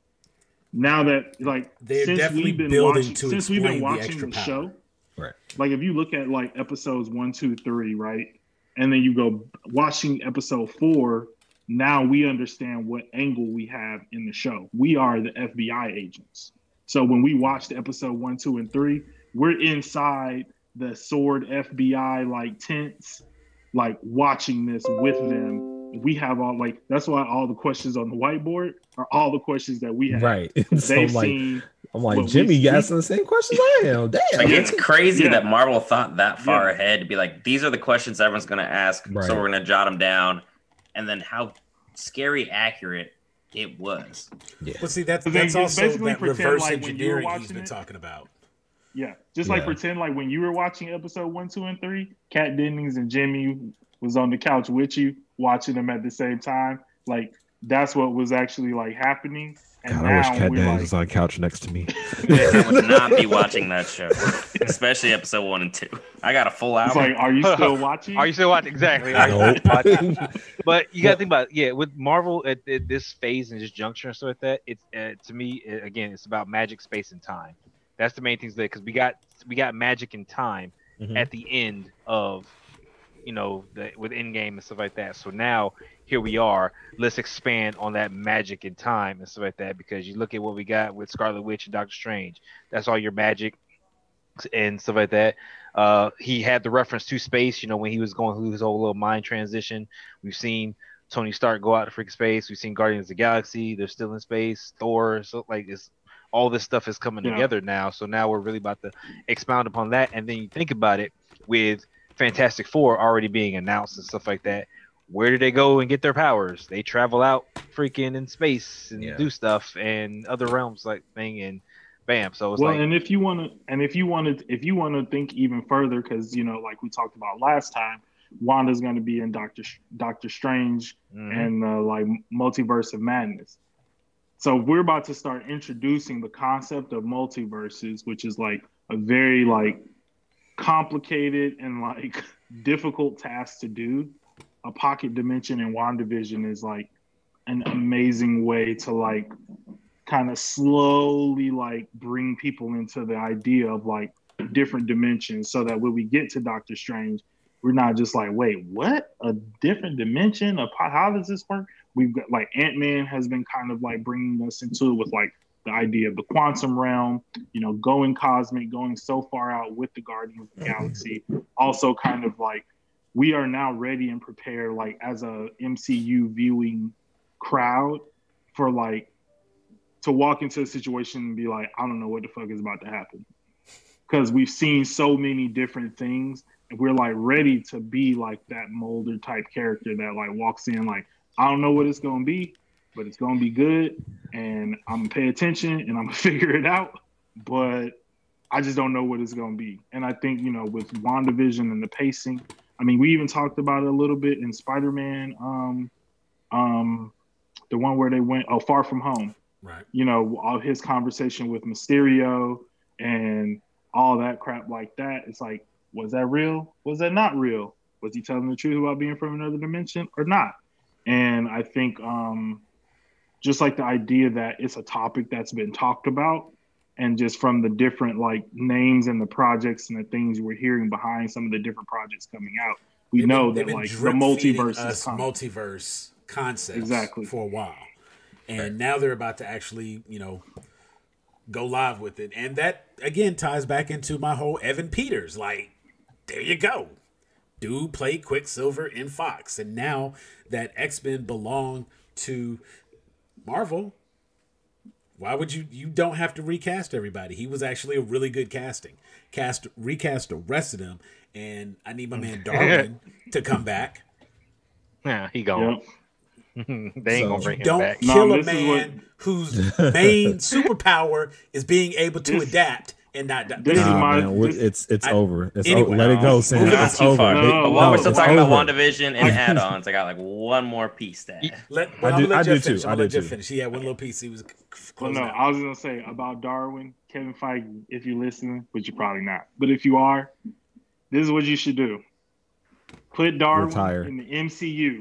now that like They're since we've been watching, since we've been watching the, the show, right? Like if you look at like episodes one, two, three, right, and then you go watching episode four. Now we understand what angle we have in the show. We are the F B I agents. So when we watched episode one, two, and three, we're inside the sword F B I like tents, like watching this with them. We have all like, that's why all the questions on the whiteboard are all the questions that we have. Right. They've so I'm seen. Like, I'm like, Jimmy, you asking the same questions I am. Damn. Like, it's crazy yeah. that Marvel thought that far yeah. ahead to be like, these are the questions everyone's going to ask. Right. So we're going to jot them down. And then how scary accurate it was. Yeah. Well, see, that's, that's also that reverse like engineering he's been it, talking about. Yeah, just Yeah. like pretend like when you were watching episode one, two, and three, Kat Dennings and Jimmy was on the couch with you, watching them at the same time. Like that's what was actually like happening. And God, now I wish Kat we're Dennings like, was on the couch next to me. I would not be watching that show, especially episode one and two. I got a full it's album. like, are you still watching? Are you still watching? Exactly. Are you Nope. watching? But you got to think about it. Yeah, with Marvel at, at this phase and this juncture and stuff like that, it's uh, to me uh, again, it's about magic, space, and time. That's the main things there because we got we got magic and time Mhm. at the end of you know the with Endgame and stuff like that. So now here we are. Let's expand on that magic and time and stuff like that because you look at what we got with Scarlet Witch and Doctor Strange. That's all your magic and stuff like that. Uh, he had the reference to space, you know, when he was going through his whole little mind transition. We've seen Tony Stark go out to freaking space. We've seen Guardians of the Galaxy. They're still in space. Thor. So like it's all this stuff is coming Yeah. together now. So now we're really about to expound upon that. And then you think about it with Fantastic Four already being announced and stuff like that. Where do they go and get their powers? They travel out freaking in space and Yeah. do stuff and other realms like thing and bam. So it's well, like and if you want to, and if you want to, if you want to think even further, because you know, like we talked about last time, Wanda's going to be in Doctor Doctor Strange mhm. and uh, like Multiverse of Madness. So we're about to start introducing the concept of multiverses, which is like a very like complicated and like difficult task to do. A pocket dimension in Wandavision is like an amazing way to like kind of slowly like bring people into the idea of like different dimensions so that when we get to Doctor Strange, we're not just like, wait, what? A different dimension? A po- how does this work? We've got like Ant-Man has been kind of like bringing us into it with like the idea of the quantum realm, you know, going cosmic, going so far out with the Guardians of the Galaxy. Also kind of like we are now ready and prepared like as a M C U viewing crowd for like to walk into a situation and be like, I don't know what the fuck is about to happen. Because we've seen so many different things and we're like ready to be like that Mulder type character that like walks in like, I don't know what it's going to be, but it's going to be good. And I'm going to pay attention and I'm going to figure it out. But I just don't know what it's going to be. And I think, you know, with WandaVision and the pacing, I mean, we even talked about it a little bit in Spider-Man, um, um, the one where they went, oh, Far From Home. Right. You know, all his conversation with Mysterio and all that crap like that. It's like, was that real? Was that not real? Was he telling the truth about being from another dimension or not? And I think um, just like the idea that it's a topic that's been talked about and just from the different like names and the projects and the things we're hearing behind some of the different projects coming out, we They've know been- that they've been like the drip-feeding multiverse is us coming. multiverse concepts Exactly. for a while. And now they're about to actually, you know, go live with it. And that, again, ties back into my whole Evan Peters. Like, there you go. Dude played Quicksilver in Fox. And now that X-Men belong to Marvel, why would you... You don't have to recast everybody. He was actually a really good casting. Cast, recast the rest of them. And I need my man Darwin to come back. Yeah, he gone. Yep. They ain't So- gonna bring him Don't back. kill No, a this is man whose main superpower is being able to This- adapt and not die. this is Nah, my- man, we- this- it's it's I- over. It's anyway, over. Let it go, Sam. moving on It's too over. far. It- No, But while no, we're still it's talking about over. WandaVision and add-ons, I got like one more piece to add. Let, I well, I'm do- gonna let I Jeff do finish. too. I'm I gonna let do Jeff too. finish. He had one little piece. He was c- Well, closing no, out. I was gonna say about Darwin, Kevin Feige. If you're listening, but you're probably not. But if you are, this is what you should do: put Darwin Retire. in the M C U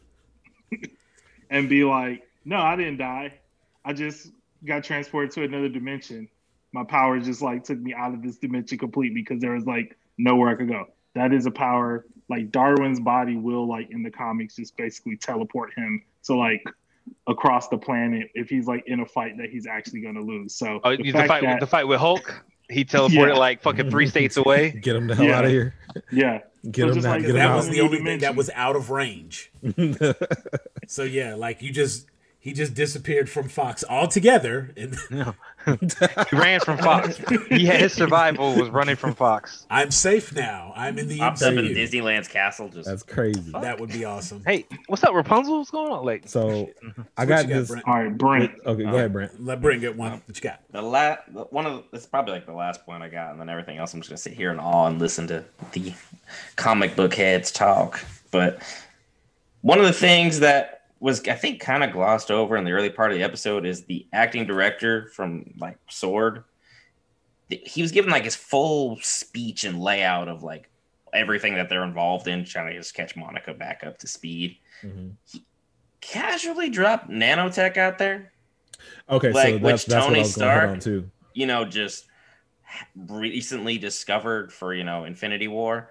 and be like, "No, I didn't die. I just got transported to another dimension. My power just like took me out of this dimension completely because there was like nowhere I could go." That is a power. Like Darwin's body will like in the comics just basically teleport him to like across the planet if he's like in a fight that he's actually going to lose. So Oh, the the, fact fight that- with the fight with Hulk. He teleported Yeah. like fucking three states away. Get him the hell Yeah. out of here. yeah, Get So him just out. like Get him that out. was out. the only thing Dimension. that was out of range. So yeah, like you just he just disappeared from Fox altogether. And No. He ran from Fox. He had his survival was running from Fox. I'm safe now. I'm in the Popped up in M C U. Disneyland's castle. Just That's crazy. That would be awesome. Hey, what's up, Rapunzel? What's going on? Like, So I What got you got, this. Brent? All right, Brent. Okay, go ahead, Brent. Let Brent get one. What you got? the la- one of it's probably like the last point I got, and then everything else I'm just gonna sit here in awe and listen to the comic book heads talk. But one of the things that was I think kind of glossed over in the early part of the episode is the acting director from like Sword. He was given like his full speech and layout of like everything that they're involved in, trying to just catch Monica back up to speed. Mm-hmm. He casually dropped nanotech out there. Okay, Like, so that's, which that's what Tony I was going to hit Stark- on too. You know, just recently discovered for, you know, Infinity War.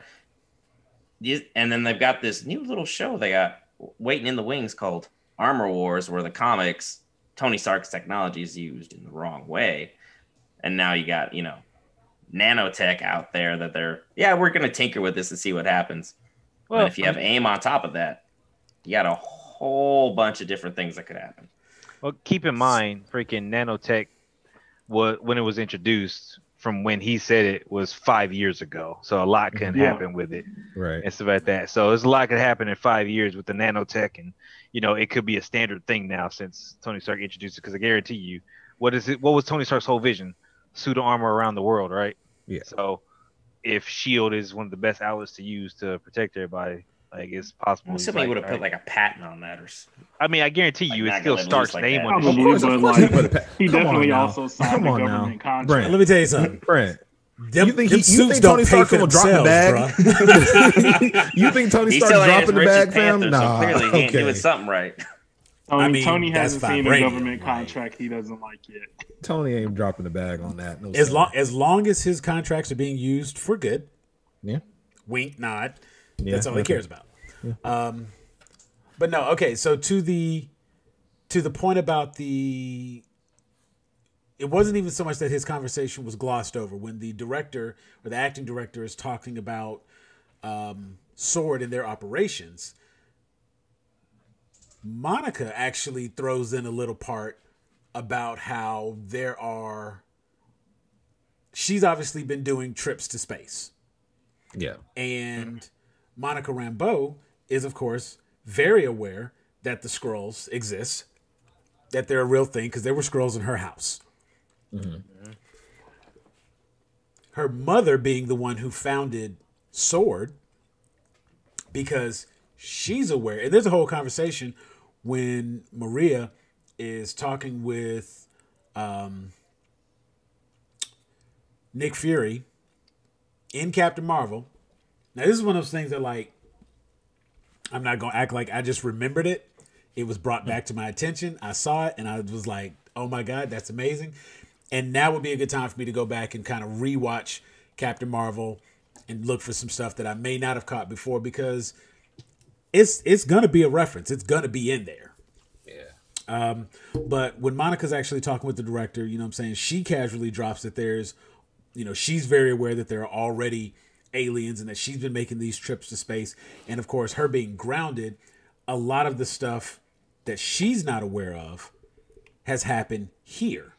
And then they've got this new little show they got waiting in the wings called Armor Wars, where the comics, Tony Stark's technology is used in the wrong way. And now you got, you know, nanotech out there that they're, yeah, we're going to tinker with this and see what happens. Well, but if you have AIM on top of that, you got a whole bunch of different things that could happen. well, keep in mind, freaking nanotech, what when it was introduced, from when he said it was five years ago. So a lot can Yeah. happen with it Right. and stuff like that. So there's a lot can happen in five years with the nanotech, and you know it could be a standard thing now since Tony Stark introduced it. Because I guarantee you, what is it? What was Tony Stark's whole vision? Pseudo armor around the world, right? Yeah. So if Shield is one of the best outlets to use to protect everybody, like it's possible. I'm he's assuming he like, would have put all right. like a patent on that or something. I mean, I guarantee you, Like, it's still not gonna Stark's lose like name that. on it. Probably, Of course, but of course like he put a pa- he Come on definitely now. also signed Come a on now. government contract. Brent. Let me tell you something. Brent, Them, you think them he, you suits think don't Tony pay Stark for gonna drop the themselves, bag? bro. You think Tony He Stark still ain't as dropping the rich as bag, fam? Panther, Nah, so clearly he ain't okay. doing something right. Tony, I mean, Tony that's hasn't seen vibranium, a government right? contract he doesn't like yet. Tony ain't dropping the bag on that. No, As sir. long as long as his contracts are being used for good, yeah, wink, nod. Yeah, That's all he okay. cares about. Um, but no, okay. So to the to the point about the, it wasn't even so much that his conversation was glossed over when the director or the acting director is talking about um, Sword and their operations. Monica actually throws in a little part about how there are. She's obviously been doing trips to space. yeah. And Monica Rambeau is, of course, very aware that the Skrulls exist, that they're a real thing, because there were Skrulls in her house. Mm-hmm. Her mother being the one who founded Sword, because she's aware. And there's a whole conversation when Maria is talking with um, Nick Fury in Captain Marvel. Now, this is one of those things that, like, I'm not going to act like I just remembered it. It was brought back to my attention. I saw it, and I was like, oh, my God, that's amazing. And now would be a good time for me to go back and kind of rewatch Captain Marvel and look for some stuff that I may not have caught before, because it's it's going to be a reference. It's going to be in there. Um, but when Monica's actually talking with the director, you know what I'm saying, she casually drops that there's, you know, she's very aware that there are already aliens and that she's been making these trips to space. And of course, her being grounded, a lot of the stuff that she's not aware of has happened here.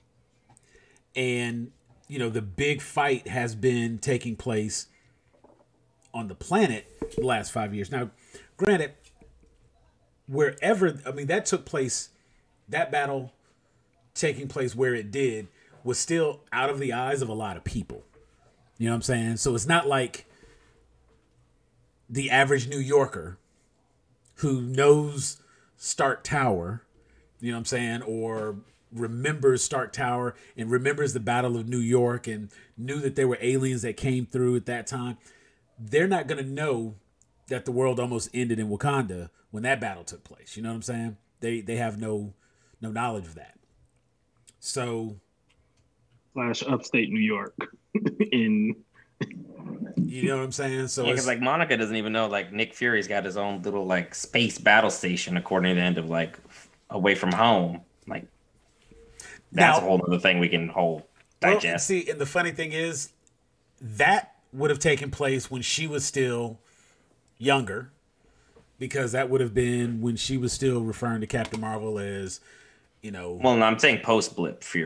And, you know, the big fight has been taking place on the planet the last five years. Now, granted, wherever, I mean, that took place, that battle taking place where it did was still out of the eyes of a lot of people. You know what I'm saying? So it's not like the average New Yorker who knows Stark Tower, you know what I'm saying, or remembers Stark Tower and remembers the Battle of New York and knew that there were aliens that came through at that time. They're not going to know that the world almost ended in Wakanda when that battle took place. You know what I'm saying? They they have no no knowledge of that. So, Slash upstate New York in you know what I'm saying? So Yeah, it's because like Monica doesn't even know like Nick Fury's got his own little like space battle station according to the end of like Away From Home. Like that's Now- a whole other thing we can whole well, digest. see, and the funny thing is that would have taken place when she was still younger, because that would have been when she was still referring to Captain Marvel as, you know, Well, no, I'm saying post Blip Fury.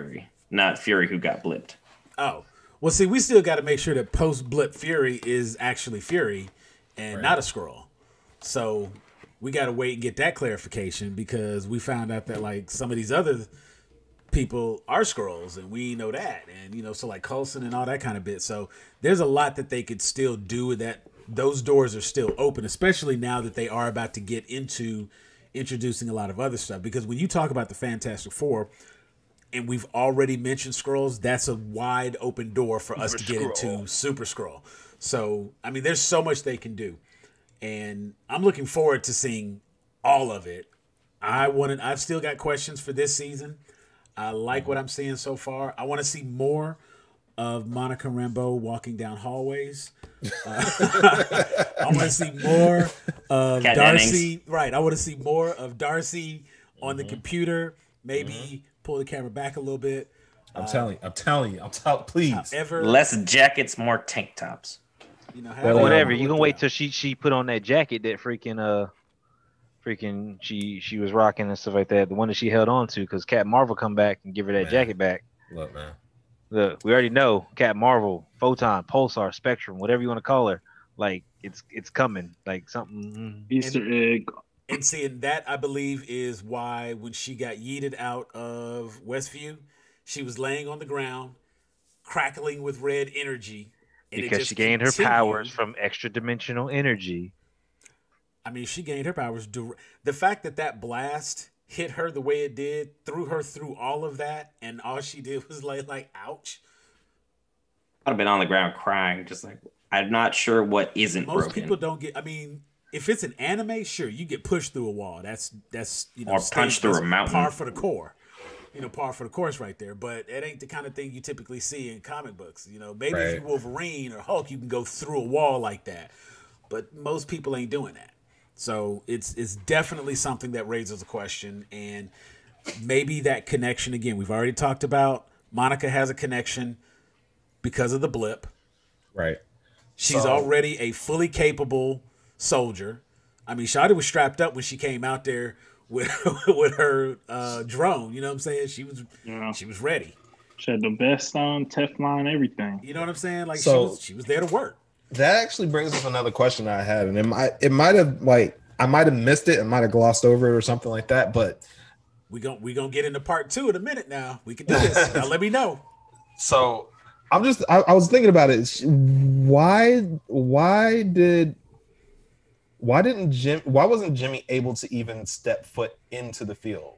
not Fury who got blipped. Oh, well, see, we still got to make sure that post-blip Fury is actually Fury and right. not a Skrull. So we got to wait and get that clarification because we found out that, like, some of these other people are Skrulls, and we know that. And, you know, so, like, Coulson and all that kind of bit. So there's a lot that they could still do with that. Those doors are still open, especially now that they are about to get into introducing a lot of other stuff. Because when you talk about the Fantastic Four, and we've already mentioned Skrulls, that's a wide open door for us Super to get Skrull. into Super Skrull. So, I mean, there's so much they can do. And I'm looking forward to seeing all of it. I wanted, I've still got questions for this season. I like what I'm seeing so far. I want to see more of Monica Rambeau walking down hallways. Uh, I want to see more of Cat Darcy. Dennings. Right. I want to see more of Darcy on mm-hmm. the computer. Maybe mm-hmm. pull the camera back a little bit. I'm uh, telling you. I'm telling you. I'm telling. Please. However, less jackets, more tank tops. You know, well, whatever. You can wait till she she put on that jacket that freaking uh, freaking she she was rocking and stuff like that. The one that she held on to because Captain Marvel come back and give her that man. jacket back. Look, man. Look, we already know Captain Marvel, Photon, Pulsar, Spectrum, whatever you want to call her. Like it's it's coming. Like something Easter and, egg. And seeing that, I believe, is why when she got yeeted out of Westview, she was laying on the ground, crackling with red energy. And because she gained continued. her powers from extra dimensional energy. I mean, she gained her powers. The fact that that blast hit her the way it did, threw her through all of that, and all she did was like, like, ouch. I'd have been on the ground crying, just like, I'm not sure what isn't Most broken. people don't get, I mean, if it's an anime, sure, you get pushed through a wall. That's, that's you know, or punched through a mountain. Par for the core. You know, par for the course right there. But it ain't the kind of thing you typically see in comic books. You know, maybe right. if you're Wolverine or Hulk, you can go through a wall like that. But most people ain't doing that. So it's it's definitely something that raises a question. And maybe that connection, again, we've already talked about Monica has a connection because of the blip. Right. She's so, already a fully capable soldier. I mean, Shadi was strapped up when she came out there with with her uh, drone, you know what I'm saying? She was yeah. she was ready. She had the vest on, Teflon, everything. You know what I'm saying? Like so, she was she was there to work. That actually brings up another question I had, and it might it might have like I might have missed it, I might have glossed over it or something like that. But we gon' we gonna get into part two in a minute. Now we can do this. Now let me know. So I'm just I, I was thinking about it. Why why did Why didn't Jim? Why wasn't Jimmy able to even step foot into the field?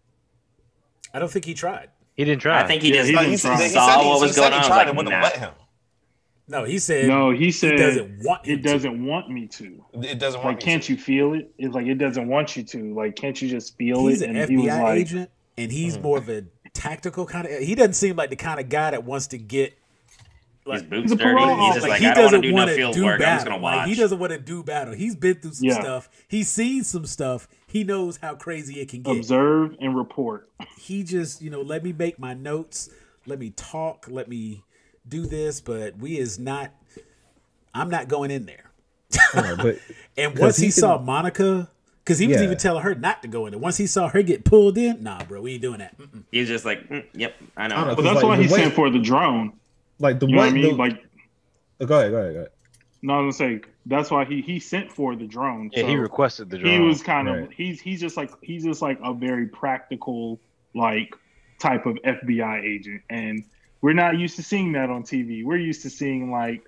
I don't think he tried. He didn't try. I think he yeah, just he, saw he, he said, saw what he, was he going said on. He tried Like, and wouldn't nah. let him. No, he said. No, he said he doesn't want. It doesn't want me to. It doesn't want. Like, can't to. you feel it? It's like it doesn't want you to. Like, can't you just feel he's it? He's an and F B I he was like, agent, and he's mm-hmm. more of a tactical kind of. He doesn't seem like the kind of guy that wants to get. Like, his boots dirty. He's just like, like he I don't doesn't want to do no field do work. Battle. I'm just gonna watch. Like, he doesn't want to do battle. He's been through some yeah. stuff. He's seen some stuff. He knows how crazy it can get. Observe and report. He just, you know, let me make my notes. Let me talk. Let me do this. But we is not. I'm not going in there. Yeah, but and once he, he saw can, Monica, because he was yeah. even telling her not to go in there. Once he saw her get pulled in, nah, bro, we ain't doing that. Mm-mm. He was just like, mm, "Yep, I know." I know but that's like, why he way, sent for the drone. Like the you know way, what I mean, the, like. Go ahead, go ahead, go ahead. No, I'm gonna say that's why he he sent for the drone. Yeah, so he requested the drone. He was kind of right. he's he's just like he's just like a very practical like type of F B I agent, and we're not used to seeing that on T V. We're used to seeing like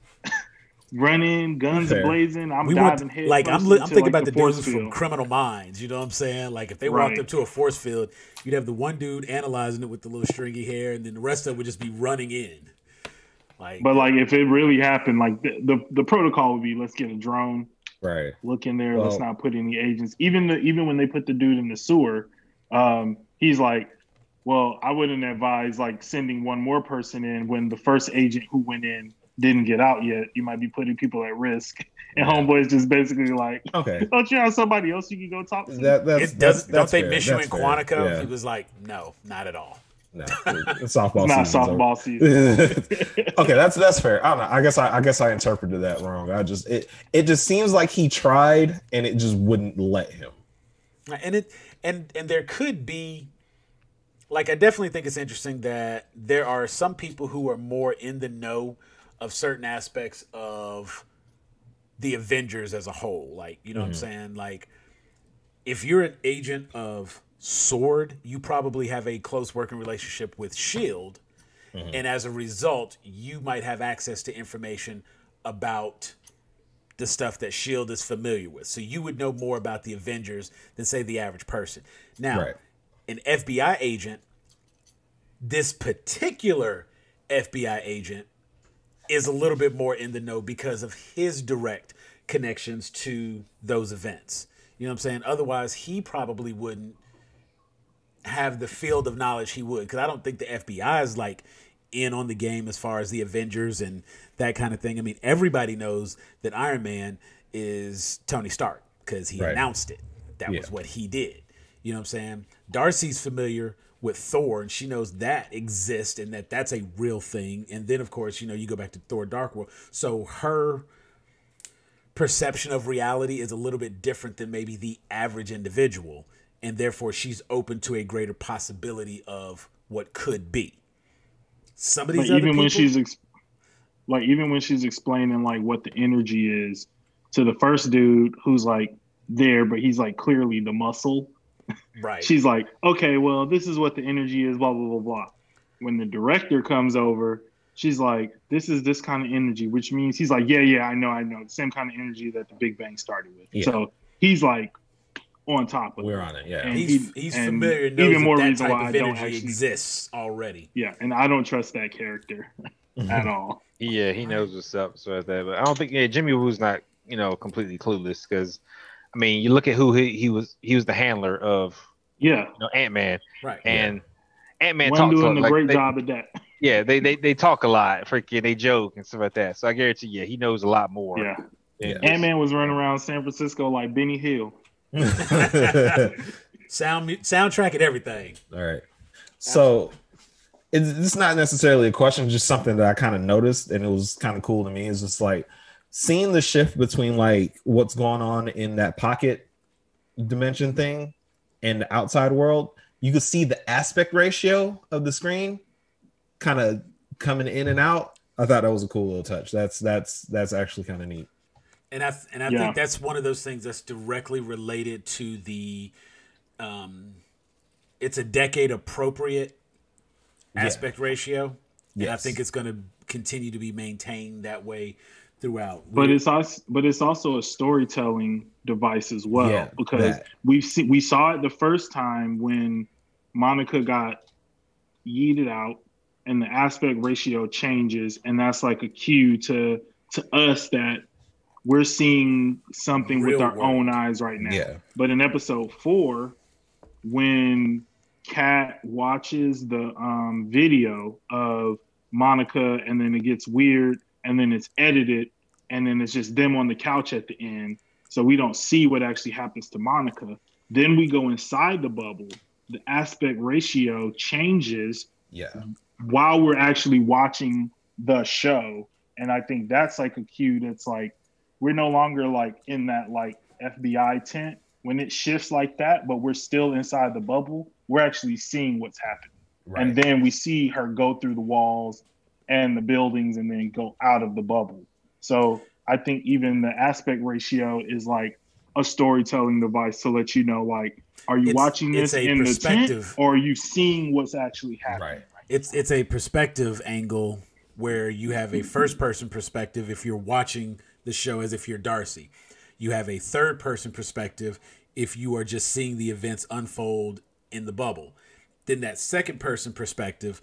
running, guns Fair. blazing. I'm we diving head like I'm li- I'm thinking like, about the, the dudes field. from Criminal Minds. You know what I'm saying? Like if they right. walked up to a force field, you'd have the one dude analyzing it with the little stringy hair, and then the rest of it would just be running in. Like, but like if it really happened, like the, the, the protocol would be let's get a drone, right? Look in there. Well, let's not put any agents. Even the even when they put the dude in the sewer, um, he's like, well, I wouldn't advise like sending one more person in when the first agent who went in didn't get out yet. You might be putting people at risk. And Homeboy's just basically like, okay, don't you have somebody else you can go talk to? That, that's, it that's, does, don't that's they fair. miss you that's in fair. Quantico? Yeah. He was like, no, not at all. No, it's softball. It's not softball over. season. Okay, that's that's fair. I don't know. I guess I, I guess I interpreted that wrong. I just it it just seems like he tried and it just wouldn't let him. And it and and there could be like, I definitely think it's interesting that there are some people who are more in the know of certain aspects of the Avengers as a whole. Like, you know mm-hmm. what I'm saying? Like, if you're an agent of Sword, you probably have a close working relationship with Shield. Mm-hmm. And as a result, you might have access to information about the stuff that Shield is familiar with. So you would know more about the Avengers than, say, the average person. Now, right. an F B I agent, this particular F B I agent is a little bit more in the know because of his direct connections to those events. You know what I'm saying? Otherwise, he probably wouldn't have the field of knowledge he would, because I don't think the F B I is like in on the game as far as the Avengers and that kind of thing. I mean, everybody knows that Iron Man is Tony Stark because he right. announced it. That yeah. was what he did. You know what I'm saying? Darcy's familiar with Thor, and she knows that exists and that that's a real thing. And then, of course, you know, you go back to Thor Dark World. So her perception of reality is a little bit different than maybe the average individual. And therefore, she's open to a greater possibility of what could be. Some of these like other even people, when she's ex- like even when she's explaining like what the energy is to the first dude who's like there, but he's like clearly the muscle. Right. She's like, okay, well, this is what the energy is. Blah blah blah blah. When the director comes over, she's like, this is this kind of energy, which means he's like, yeah, yeah, I know, I know, the same kind of energy that the Big Bang started with. Yeah. So he's like on top of We're it. on it, yeah. And he's he, he's and familiar. Knows even more that, that reason type why of I don't energy actually exists already. Yeah, and I don't trust that character at all. Yeah, he knows what's up, so that. But I don't think yeah, Jimmy Woo's not you know completely clueless because I mean you look at who he, he was. He was the handler of yeah, you know, Ant-Man, right? And yeah. Ant-Man One talks doing a, a like, great they, job at that. Yeah, they, they they talk a lot, freaking they joke and stuff like that. So I guarantee, yeah, he knows a lot more. Yeah, yeah. Ant-Man was running around San Francisco like Benny Hill. Sound soundtrack and everything. All right. So it's, it's not necessarily a question, just something that I kind of noticed, and it was kind of cool to me. It's just like seeing the shift between like what's going on in that pocket dimension thing and the outside world. You could see the aspect ratio of the screen kind of coming in and out. I thought that was a cool little touch. That's that's that's actually kind of neat. And I and I yeah. think that's one of those things that's directly related to the um it's a decade appropriate aspect yeah. ratio. Yes. And I think it's going to continue to be maintained that way throughout. But it's also, but it's also a storytelling device as well, yeah, because that. we've seen, we saw it the first time when Monica got yeeted out and the aspect ratio changes, and that's like a cue to to us that we're seeing something Real with our world. own eyes right now. Yeah. But in episode four, when Kat watches the um, video of Monica, and then it gets weird, and then it's edited, and then it's just them on the couch at the end. So we don't see what actually happens to Monica. Then we go inside the bubble. The aspect ratio changes yeah. while we're actually watching the show. And I think that's like a cue that's like, we're no longer like in that like F B I tent when it shifts like that, but we're still inside the bubble. We're actually seeing what's happening. Right. And then we see her go through the walls and the buildings and then go out of the bubble. So I think even the aspect ratio is like a storytelling device to let you know, like, are you it's, watching this in the tent or are you seeing what's actually happening? Right. It's it's a perspective angle where you have a first person perspective if you're watching the show as if you're Darcy. You have a third person perspective if you are just seeing the events unfold in the bubble. Then that second person perspective,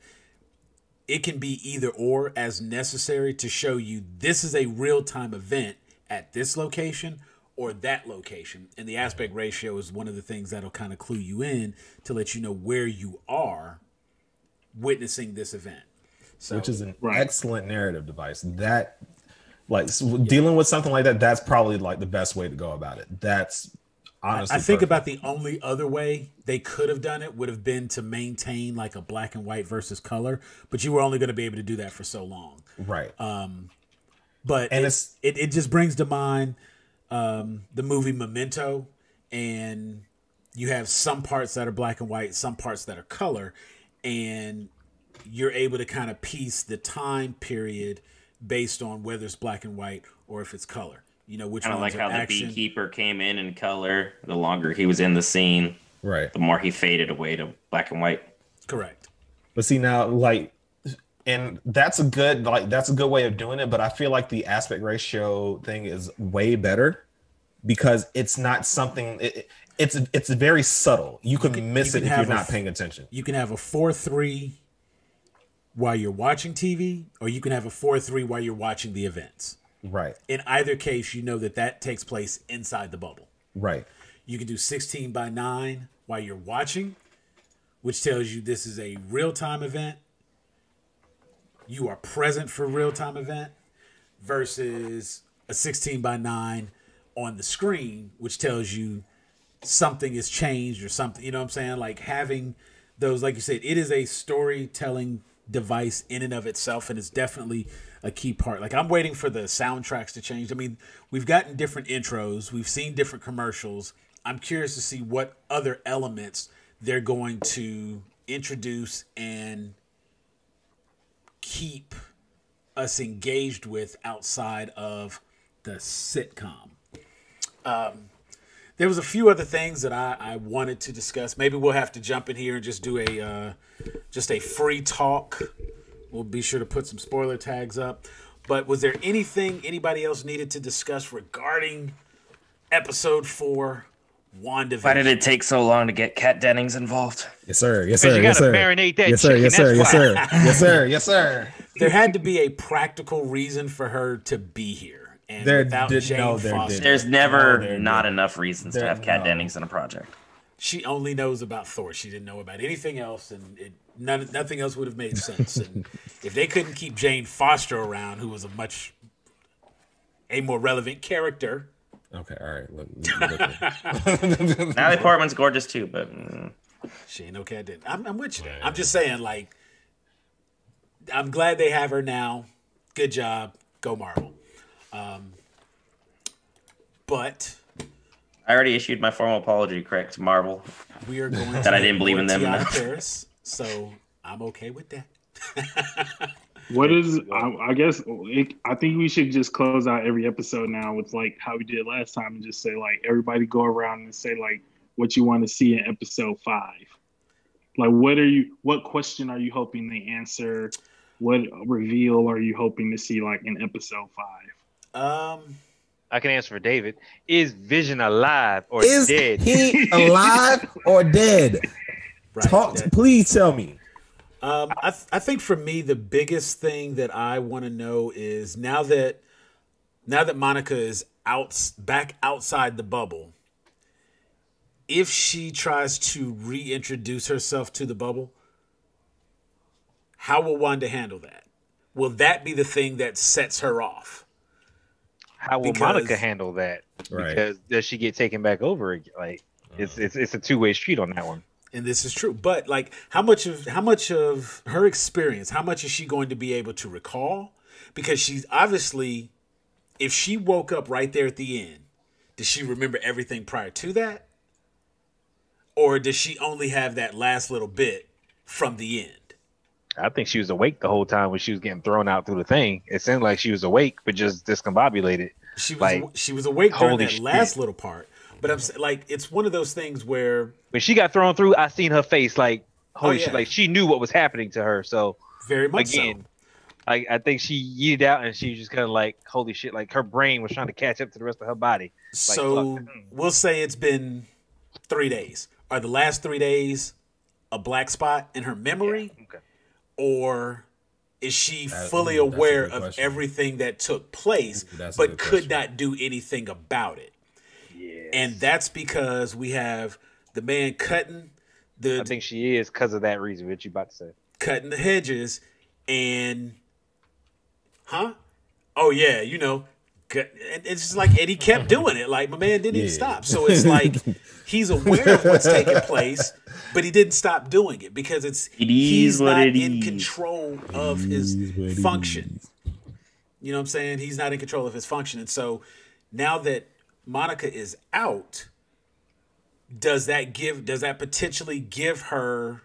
it can be either or as necessary to show you this is a real-time event at this location or that location. And the aspect ratio is one of the things that'll kind of clue you in to let you know where you are witnessing this event. So, which is an right. excellent narrative device. That, like, so yeah. dealing with something like that, that's probably like the best way to go about it. That's honestly I think perfect. About the only other way they could have done it would have been to maintain like a black and white versus color, but you were only going to be able to do that for so long. Right. Um, but and it's, it, it just brings to mind um, the movie Memento and you have some parts that are black and white, some parts that are color, and you're able to kind of piece the time period based on whether it's black and white or if it's color. You know, which kind of ones like are how action. the beekeeper came in in color. The longer he was in the scene, right, the more he faded away to black and white. Correct. But see now, like, and that's a good like that's a good way of doing it. But I feel like the aspect ratio thing is way better because it's not something. It, it's it's very subtle. You can, you can miss you can it if you're not a, paying attention. You can have a four three while you're watching T V, or you can have a four three while you're watching the events. Right. In either case, you know that that takes place inside the bubble. Right. You can do sixteen by nine while you're watching, which tells you this is a real-time event. You are present for real-time event versus a sixteen by nine on the screen, which tells you something has changed or something. You know what I'm saying? Like having those, like you said, it is a storytelling device in and of itself, and it's definitely a key part. Like I'm waiting for the soundtracks to change. I mean, we've gotten different intros, we've seen different commercials. I'm curious to see what other elements they're going to introduce and keep us engaged with outside of the sitcom. Um, there was a few other things that I, I wanted to discuss. Maybe we'll have to jump in here and just do a uh, just a free talk. We'll be sure to put some spoiler tags up. But was there anything anybody else needed to discuss regarding episode four, WandaVision? Why did it take so long to get Kat Dennings involved? Yes, sir. Yes, sir. You yes, gotta sir. marinate that yes, sir. chicken. Yes, sir. Yes, That's sir. why. Yes, sir. Yes, sir. There had to be a practical reason for her to be here. And There without did- Jane no, there Foster, didn't. There's never No, there not didn't. enough reasons There- to have Kat no. Dennings in a project. she only knows about Thor. She didn't know about anything else, and it, none, nothing else would have made sense. And if they couldn't keep Jane Foster around, who was a much a more relevant character, Okay, all right. Look, look, Natalie Portman's gorgeous too, but mm, she ain't no cat. Did I'm, I'm with you. There. I'm just saying, like, I'm glad they have her now. Good job, go Marvel. Um, but I already issued my formal apology, correct, to Marvel. we are going That to I didn't believe in them T I enough. Paris, so I'm okay with that. What is? I, I guess it, I think we should just close out every episode now with like how we did last time, and just say like everybody go around and say like what you want to see in episode five. Like, what are you? What question are you hoping they answer? What reveal are you hoping to see like in episode five? Um, I can answer for David. Is Vision alive or is dead? he alive or dead? right. Talk. that- Please tell me. Um, I, th- I think for me, the biggest thing that I want to know is now that now that Monica is out back outside the bubble, if she tries to reintroduce herself to the bubble, how will Wanda handle that? Will that be the thing that sets her off? How will Because- Monica handle that? Right. Because does she get taken back over again? Like it's it's it's a two way street on that one. And this is true, but like, how much of how much of her experience, how much is she going to be able to recall? Because she's obviously, if she woke up right there at the end, does she remember everything prior to that, or does she only have that last little bit from the end? I think she was awake the whole time when she was getting thrown out through the thing. It seemed like she was awake, but just discombobulated. She was Like, she was awake during holy that shit. last little part, but I'm s- like, it's one of those things where When she got thrown through, I seen her face like, holy Oh, yeah. shit, like she knew what was happening to her. So very much again, so. I, I think she yeeted out and she was just kind of like, holy shit, like her brain was trying to catch up to the rest of her body. So fuck. we'll say it's been three days. Are the last three days a black spot in her memory? Okay. Or is she That- fully ooh, that's a aware good of question. everything that took place, Ooh, that's a but good could question. not do anything about it? Yeah. And that's because we have the man cutting the I think she is because of that reason. What you about to say? cutting the hedges, and huh? Oh yeah, you know, cut- and it's just like, and he kept doing it. Like my man didn't even Yeah. stop. So it's like he's aware of what's taking place, but he didn't stop doing it because it's It he's is what not it in is. control of It his is what it function. is. You know what I'm saying? He's not in control of his function. And so now that Monica is out, does that give does that potentially give her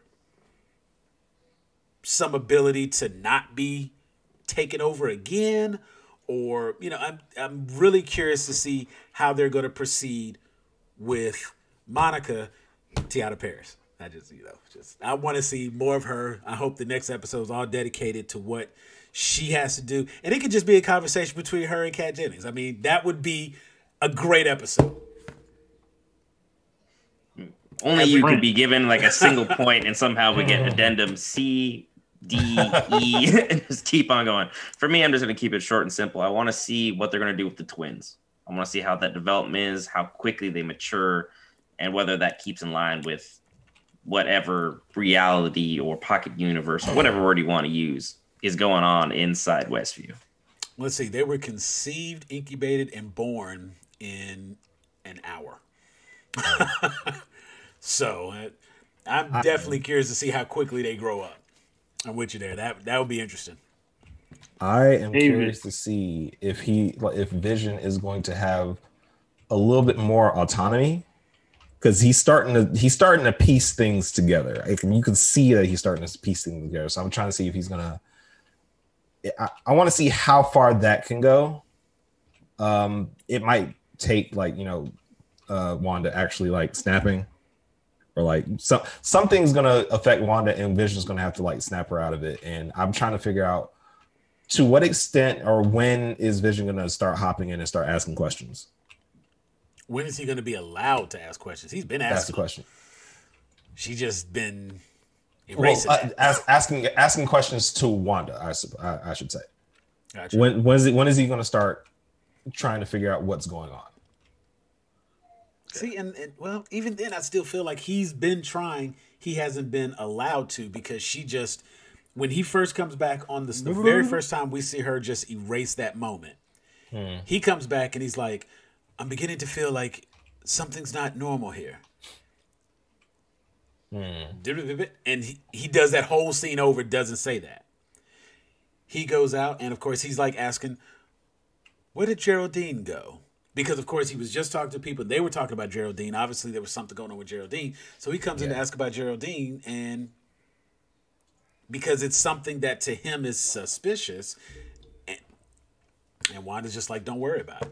some ability to not be taken over again? Or, you know, I'm I'm really curious to see how they're going to proceed with Monica Tiana Paris. I just, you know, just I want to see more of her. I hope the next episode is all dedicated to what she has to do, and it could just be a conversation between her and Kat Jennings. I mean, that would be a great episode. Only you could be given like a single point, and somehow we get addendum C. D, E, and just keep on going. For me, I'm just going to keep it short and simple. I want to see what they're going to do with the twins. I want to see how that development is, how quickly they mature, and whether that keeps in line with whatever reality or pocket universe or whatever word you want to use is going on inside Westview. Let's see. They were conceived, incubated, and born in an hour. So I'm definitely curious to see how quickly they grow up. I'm with you there. That that would be interesting. I am David. curious to see if he, if Vision is going to have a little bit more autonomy, because he's starting to he's starting to piece things together. I can, you can see that he's starting to piece things together. So I'm trying to see if he's gonna. I, I want to see how far that can go. Um, it might take like you know, uh, Wanda actually like snapping. Or like some something's gonna affect Wanda, and Vision's gonna have to like snap her out of it. And I'm trying to figure out to what extent or when is Vision gonna start hopping in and start asking questions. When is he gonna be allowed to ask questions? He's been asking. That's the question. She just been erasing. Well, uh, ask, asking asking questions to Wanda. I I, I should say. Gotcha. When when is it when is he gonna start trying to figure out what's going on? See, and, and well, even then, I still feel like he's been trying. He hasn't been allowed to, because she just, when he first comes back on this, the very first time we see her just erase that moment, hmm. he comes back and he's like, I'm beginning to feel like something's not normal here. Hmm. And he, he does that whole scene over, doesn't say that. He goes out, and of course, he's like asking, where did Geraldine go? Because, of course, he was just talking to people. They were talking about Geraldine. Obviously, there was something going on with Geraldine. So he comes yeah. in to ask about Geraldine. And because it's something that to him is suspicious. And, and Wanda's just like, don't worry about it.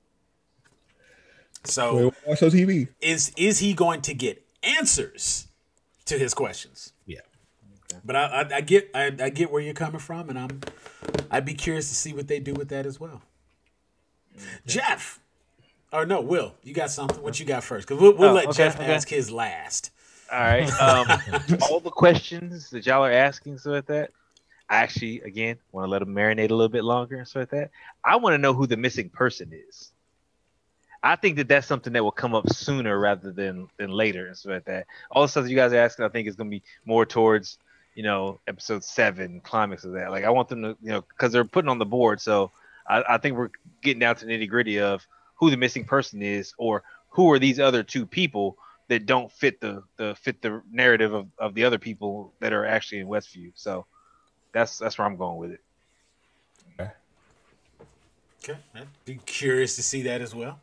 So watch on T V. Is, is he going to get answers to his questions? Yeah. Okay. But I, I, I get I, I get where you're coming from. And I'm, I'd be curious to see what they do with that as well. Okay. Jeff. Or no, Will, you got something? What you got first? Because we'll, we'll oh, let okay, Jeff okay. ask his last. All right. Um, all the questions that y'all are asking, so like that, I actually, again, want to let them marinate a little bit longer, so like that. I want to know who the missing person is. I think that that's something that will come up sooner rather than than later, and so like that. All the stuff that you guys are asking, I think is going to be more towards, you know, episode seven, climax of that. Like, I want them to, you know, because they're putting on the board, so I, I think we're getting down to the nitty gritty of who the missing person is, or who are these other two people that don't fit the, the fit the narrative of, of the other people that are actually in Westview. So that's that's where I'm going with it. Okay. Okay. I'd be curious to see that as well.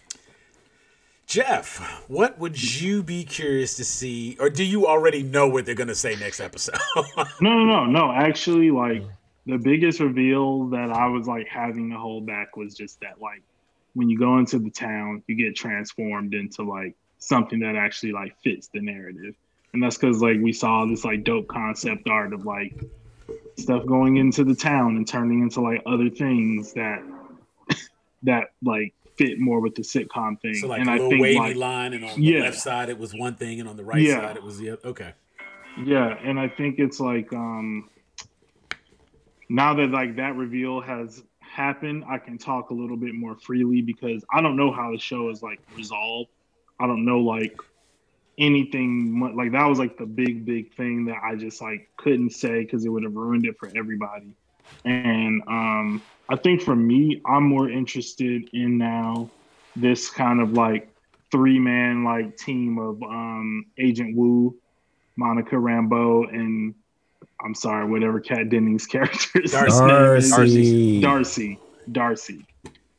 Jeff, what would you be curious to see, or do you already know what they're going to say next episode? no, no, no, no. Actually, like the biggest reveal that I was like having to hold back was just that, like, when you go into the town, you get transformed into like something that actually like fits the narrative. And that's because like we saw this like dope concept art of like stuff going into the town and turning into like other things that that like fit more with the sitcom thing. So like and a little I think, wavy like, line, and on yeah. the left side it was one thing, and on the right yeah. side it was the other. Okay. Yeah, and I think it's like um now that like that reveal has happen, I can talk a little bit more freely, because I don't know how the show is like resolved. I don't know like anything like that was like the big big thing that I just like couldn't say because it would have ruined it for everybody. And um I think for me, I'm more interested in now this kind of like three man like team of um Agent Wu, Monica Rambeau, and I'm sorry, whatever Kat Dennings' character's Darcy. name is. Darcy. Darcy. Darcy.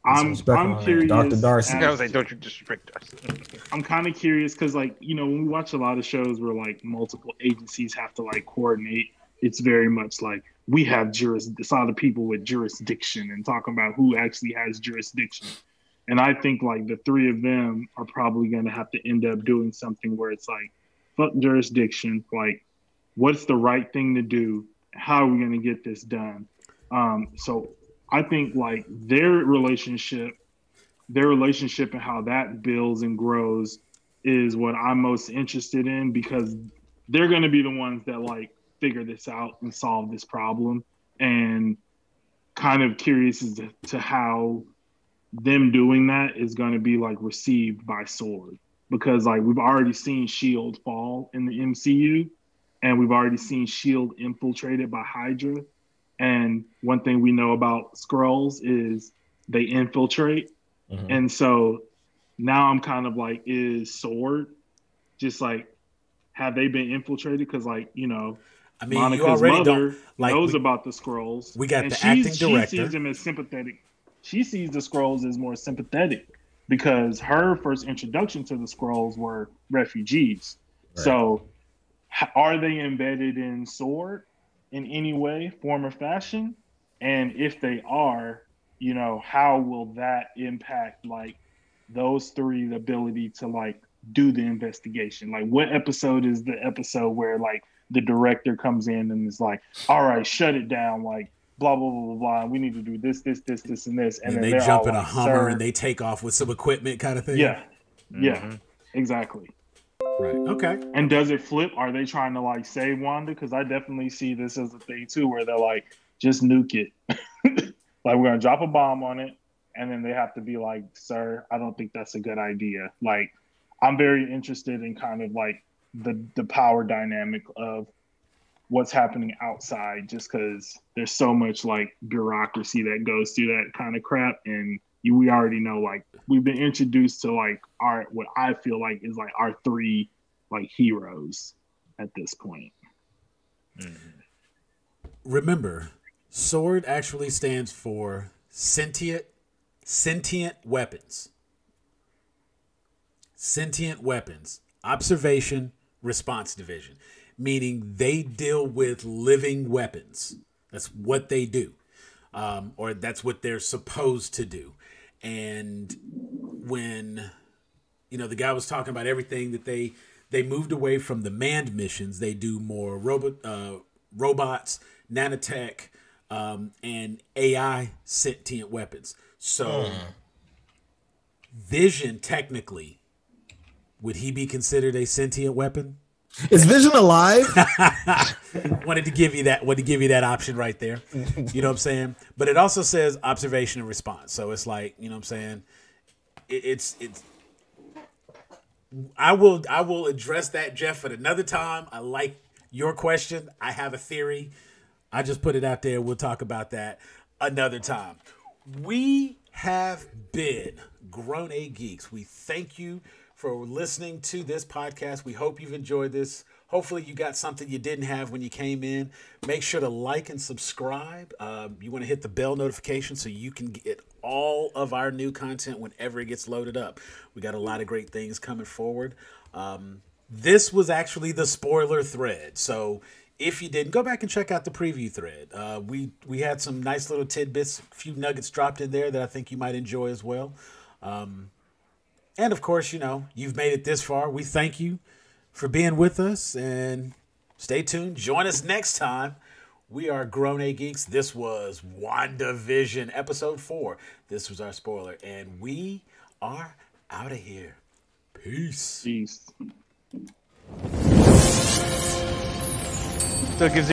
I'm I'm curious. Doctor Darcy. I was like, don't you disrespect Darcy? I'm kind of curious because, like, you know, when we watch a lot of shows where like multiple agencies have to like coordinate, it's very much like we have juris. It's all the people with jurisdiction and talking about who actually has jurisdiction. And I think like the three of them are probably going to have to end up doing something where it's like, fuck jurisdiction. Like, what's the right thing to do? How are we going to get this done? Um, so I think like their relationship, their relationship and how that builds and grows is what I'm most interested in, because they're going to be the ones that like figure this out and solve this problem. And kind of curious as to, to how them doing that is going to be like received by S W O R D, because like we've already seen S H I E L D fall in the M C U, and we've already seen S H I E L D infiltrated by Hydra. And one thing we know about Skrulls is they infiltrate. Mm-hmm. And so now I'm kind of like, is S W O R D just like, have they been infiltrated? Because like, you know, I mean, Monica's you already mother don't, like, knows we, about the Skrulls. We got and the acting director. She sees them as sympathetic. She sees the Skrulls as more sympathetic because her first introduction to the Skrulls were refugees. Right. So are they embedded in S W O R D in any way, form, or fashion? And if they are, you know, how will that impact like those three, the ability to like do the investigation? Like, what episode is the episode where like the director comes in and is like, all right, shut it down, like blah blah blah blah blah, we need to do this this this this and this, and, and then they jump in like, a Hummer Sir. and they take off with some equipment kind of thing? Yeah. Mm-hmm. Yeah, exactly. Right. Okay. And does it flip? Are they trying to like save Wanda? Because I definitely see this as a thing too, where they're like, just nuke it. Like, we're gonna drop a bomb on it, and then they have to be like, sir, I don't think that's a good idea. Like, I'm very interested in kind of like the the power dynamic of what's happening outside, just because there's so much like bureaucracy that goes through that kind of crap. And you, we already know, like, we've been introduced to like our, what I feel like is like our three like heroes at this point. Mm-hmm. Remember, S W O R D actually stands for sentient, sentient weapons. Sentient weapons. Observation, response division. Meaning they deal with living weapons. That's what they do. Um, or that's what they're supposed to do. And when, you know, the guy was talking about everything that they they moved away from the manned missions. They do more robot, uh, robots, nanotech, um, and A I sentient weapons. So mm. Vision, technically, would he be considered a sentient weapon? Is Vision alive? wanted to give you that wanted to give you that option right there. You know what I'm saying? But it also says observation and response. So it's like, you know what I'm saying? It, it's it's I will I will address that, Jeff, at another time. I like your question. I have a theory. I just put it out there. We'll talk about that another time. We have been Grown A Geeks. We thank you for listening to this podcast. We hope you've enjoyed this. Hopefully you got something you didn't have when you came in. Make sure to like and subscribe. Um, you want to hit the bell notification so you can get all of our new content whenever it gets loaded up. We got a lot of great things coming forward. Um, this was actually the spoiler thread. So if you didn't, go back and check out the preview thread. Uh, we, we had some nice little tidbits, a few nuggets dropped in there that I think you might enjoy as well. Um, And, of course, you know, you've made it this far. We thank you for being with us, and stay tuned. Join us next time. We are Grown A Geeks. This was Wandavision, episode four. This was our spoiler, and we are out of here. Peace. Peace. So it gives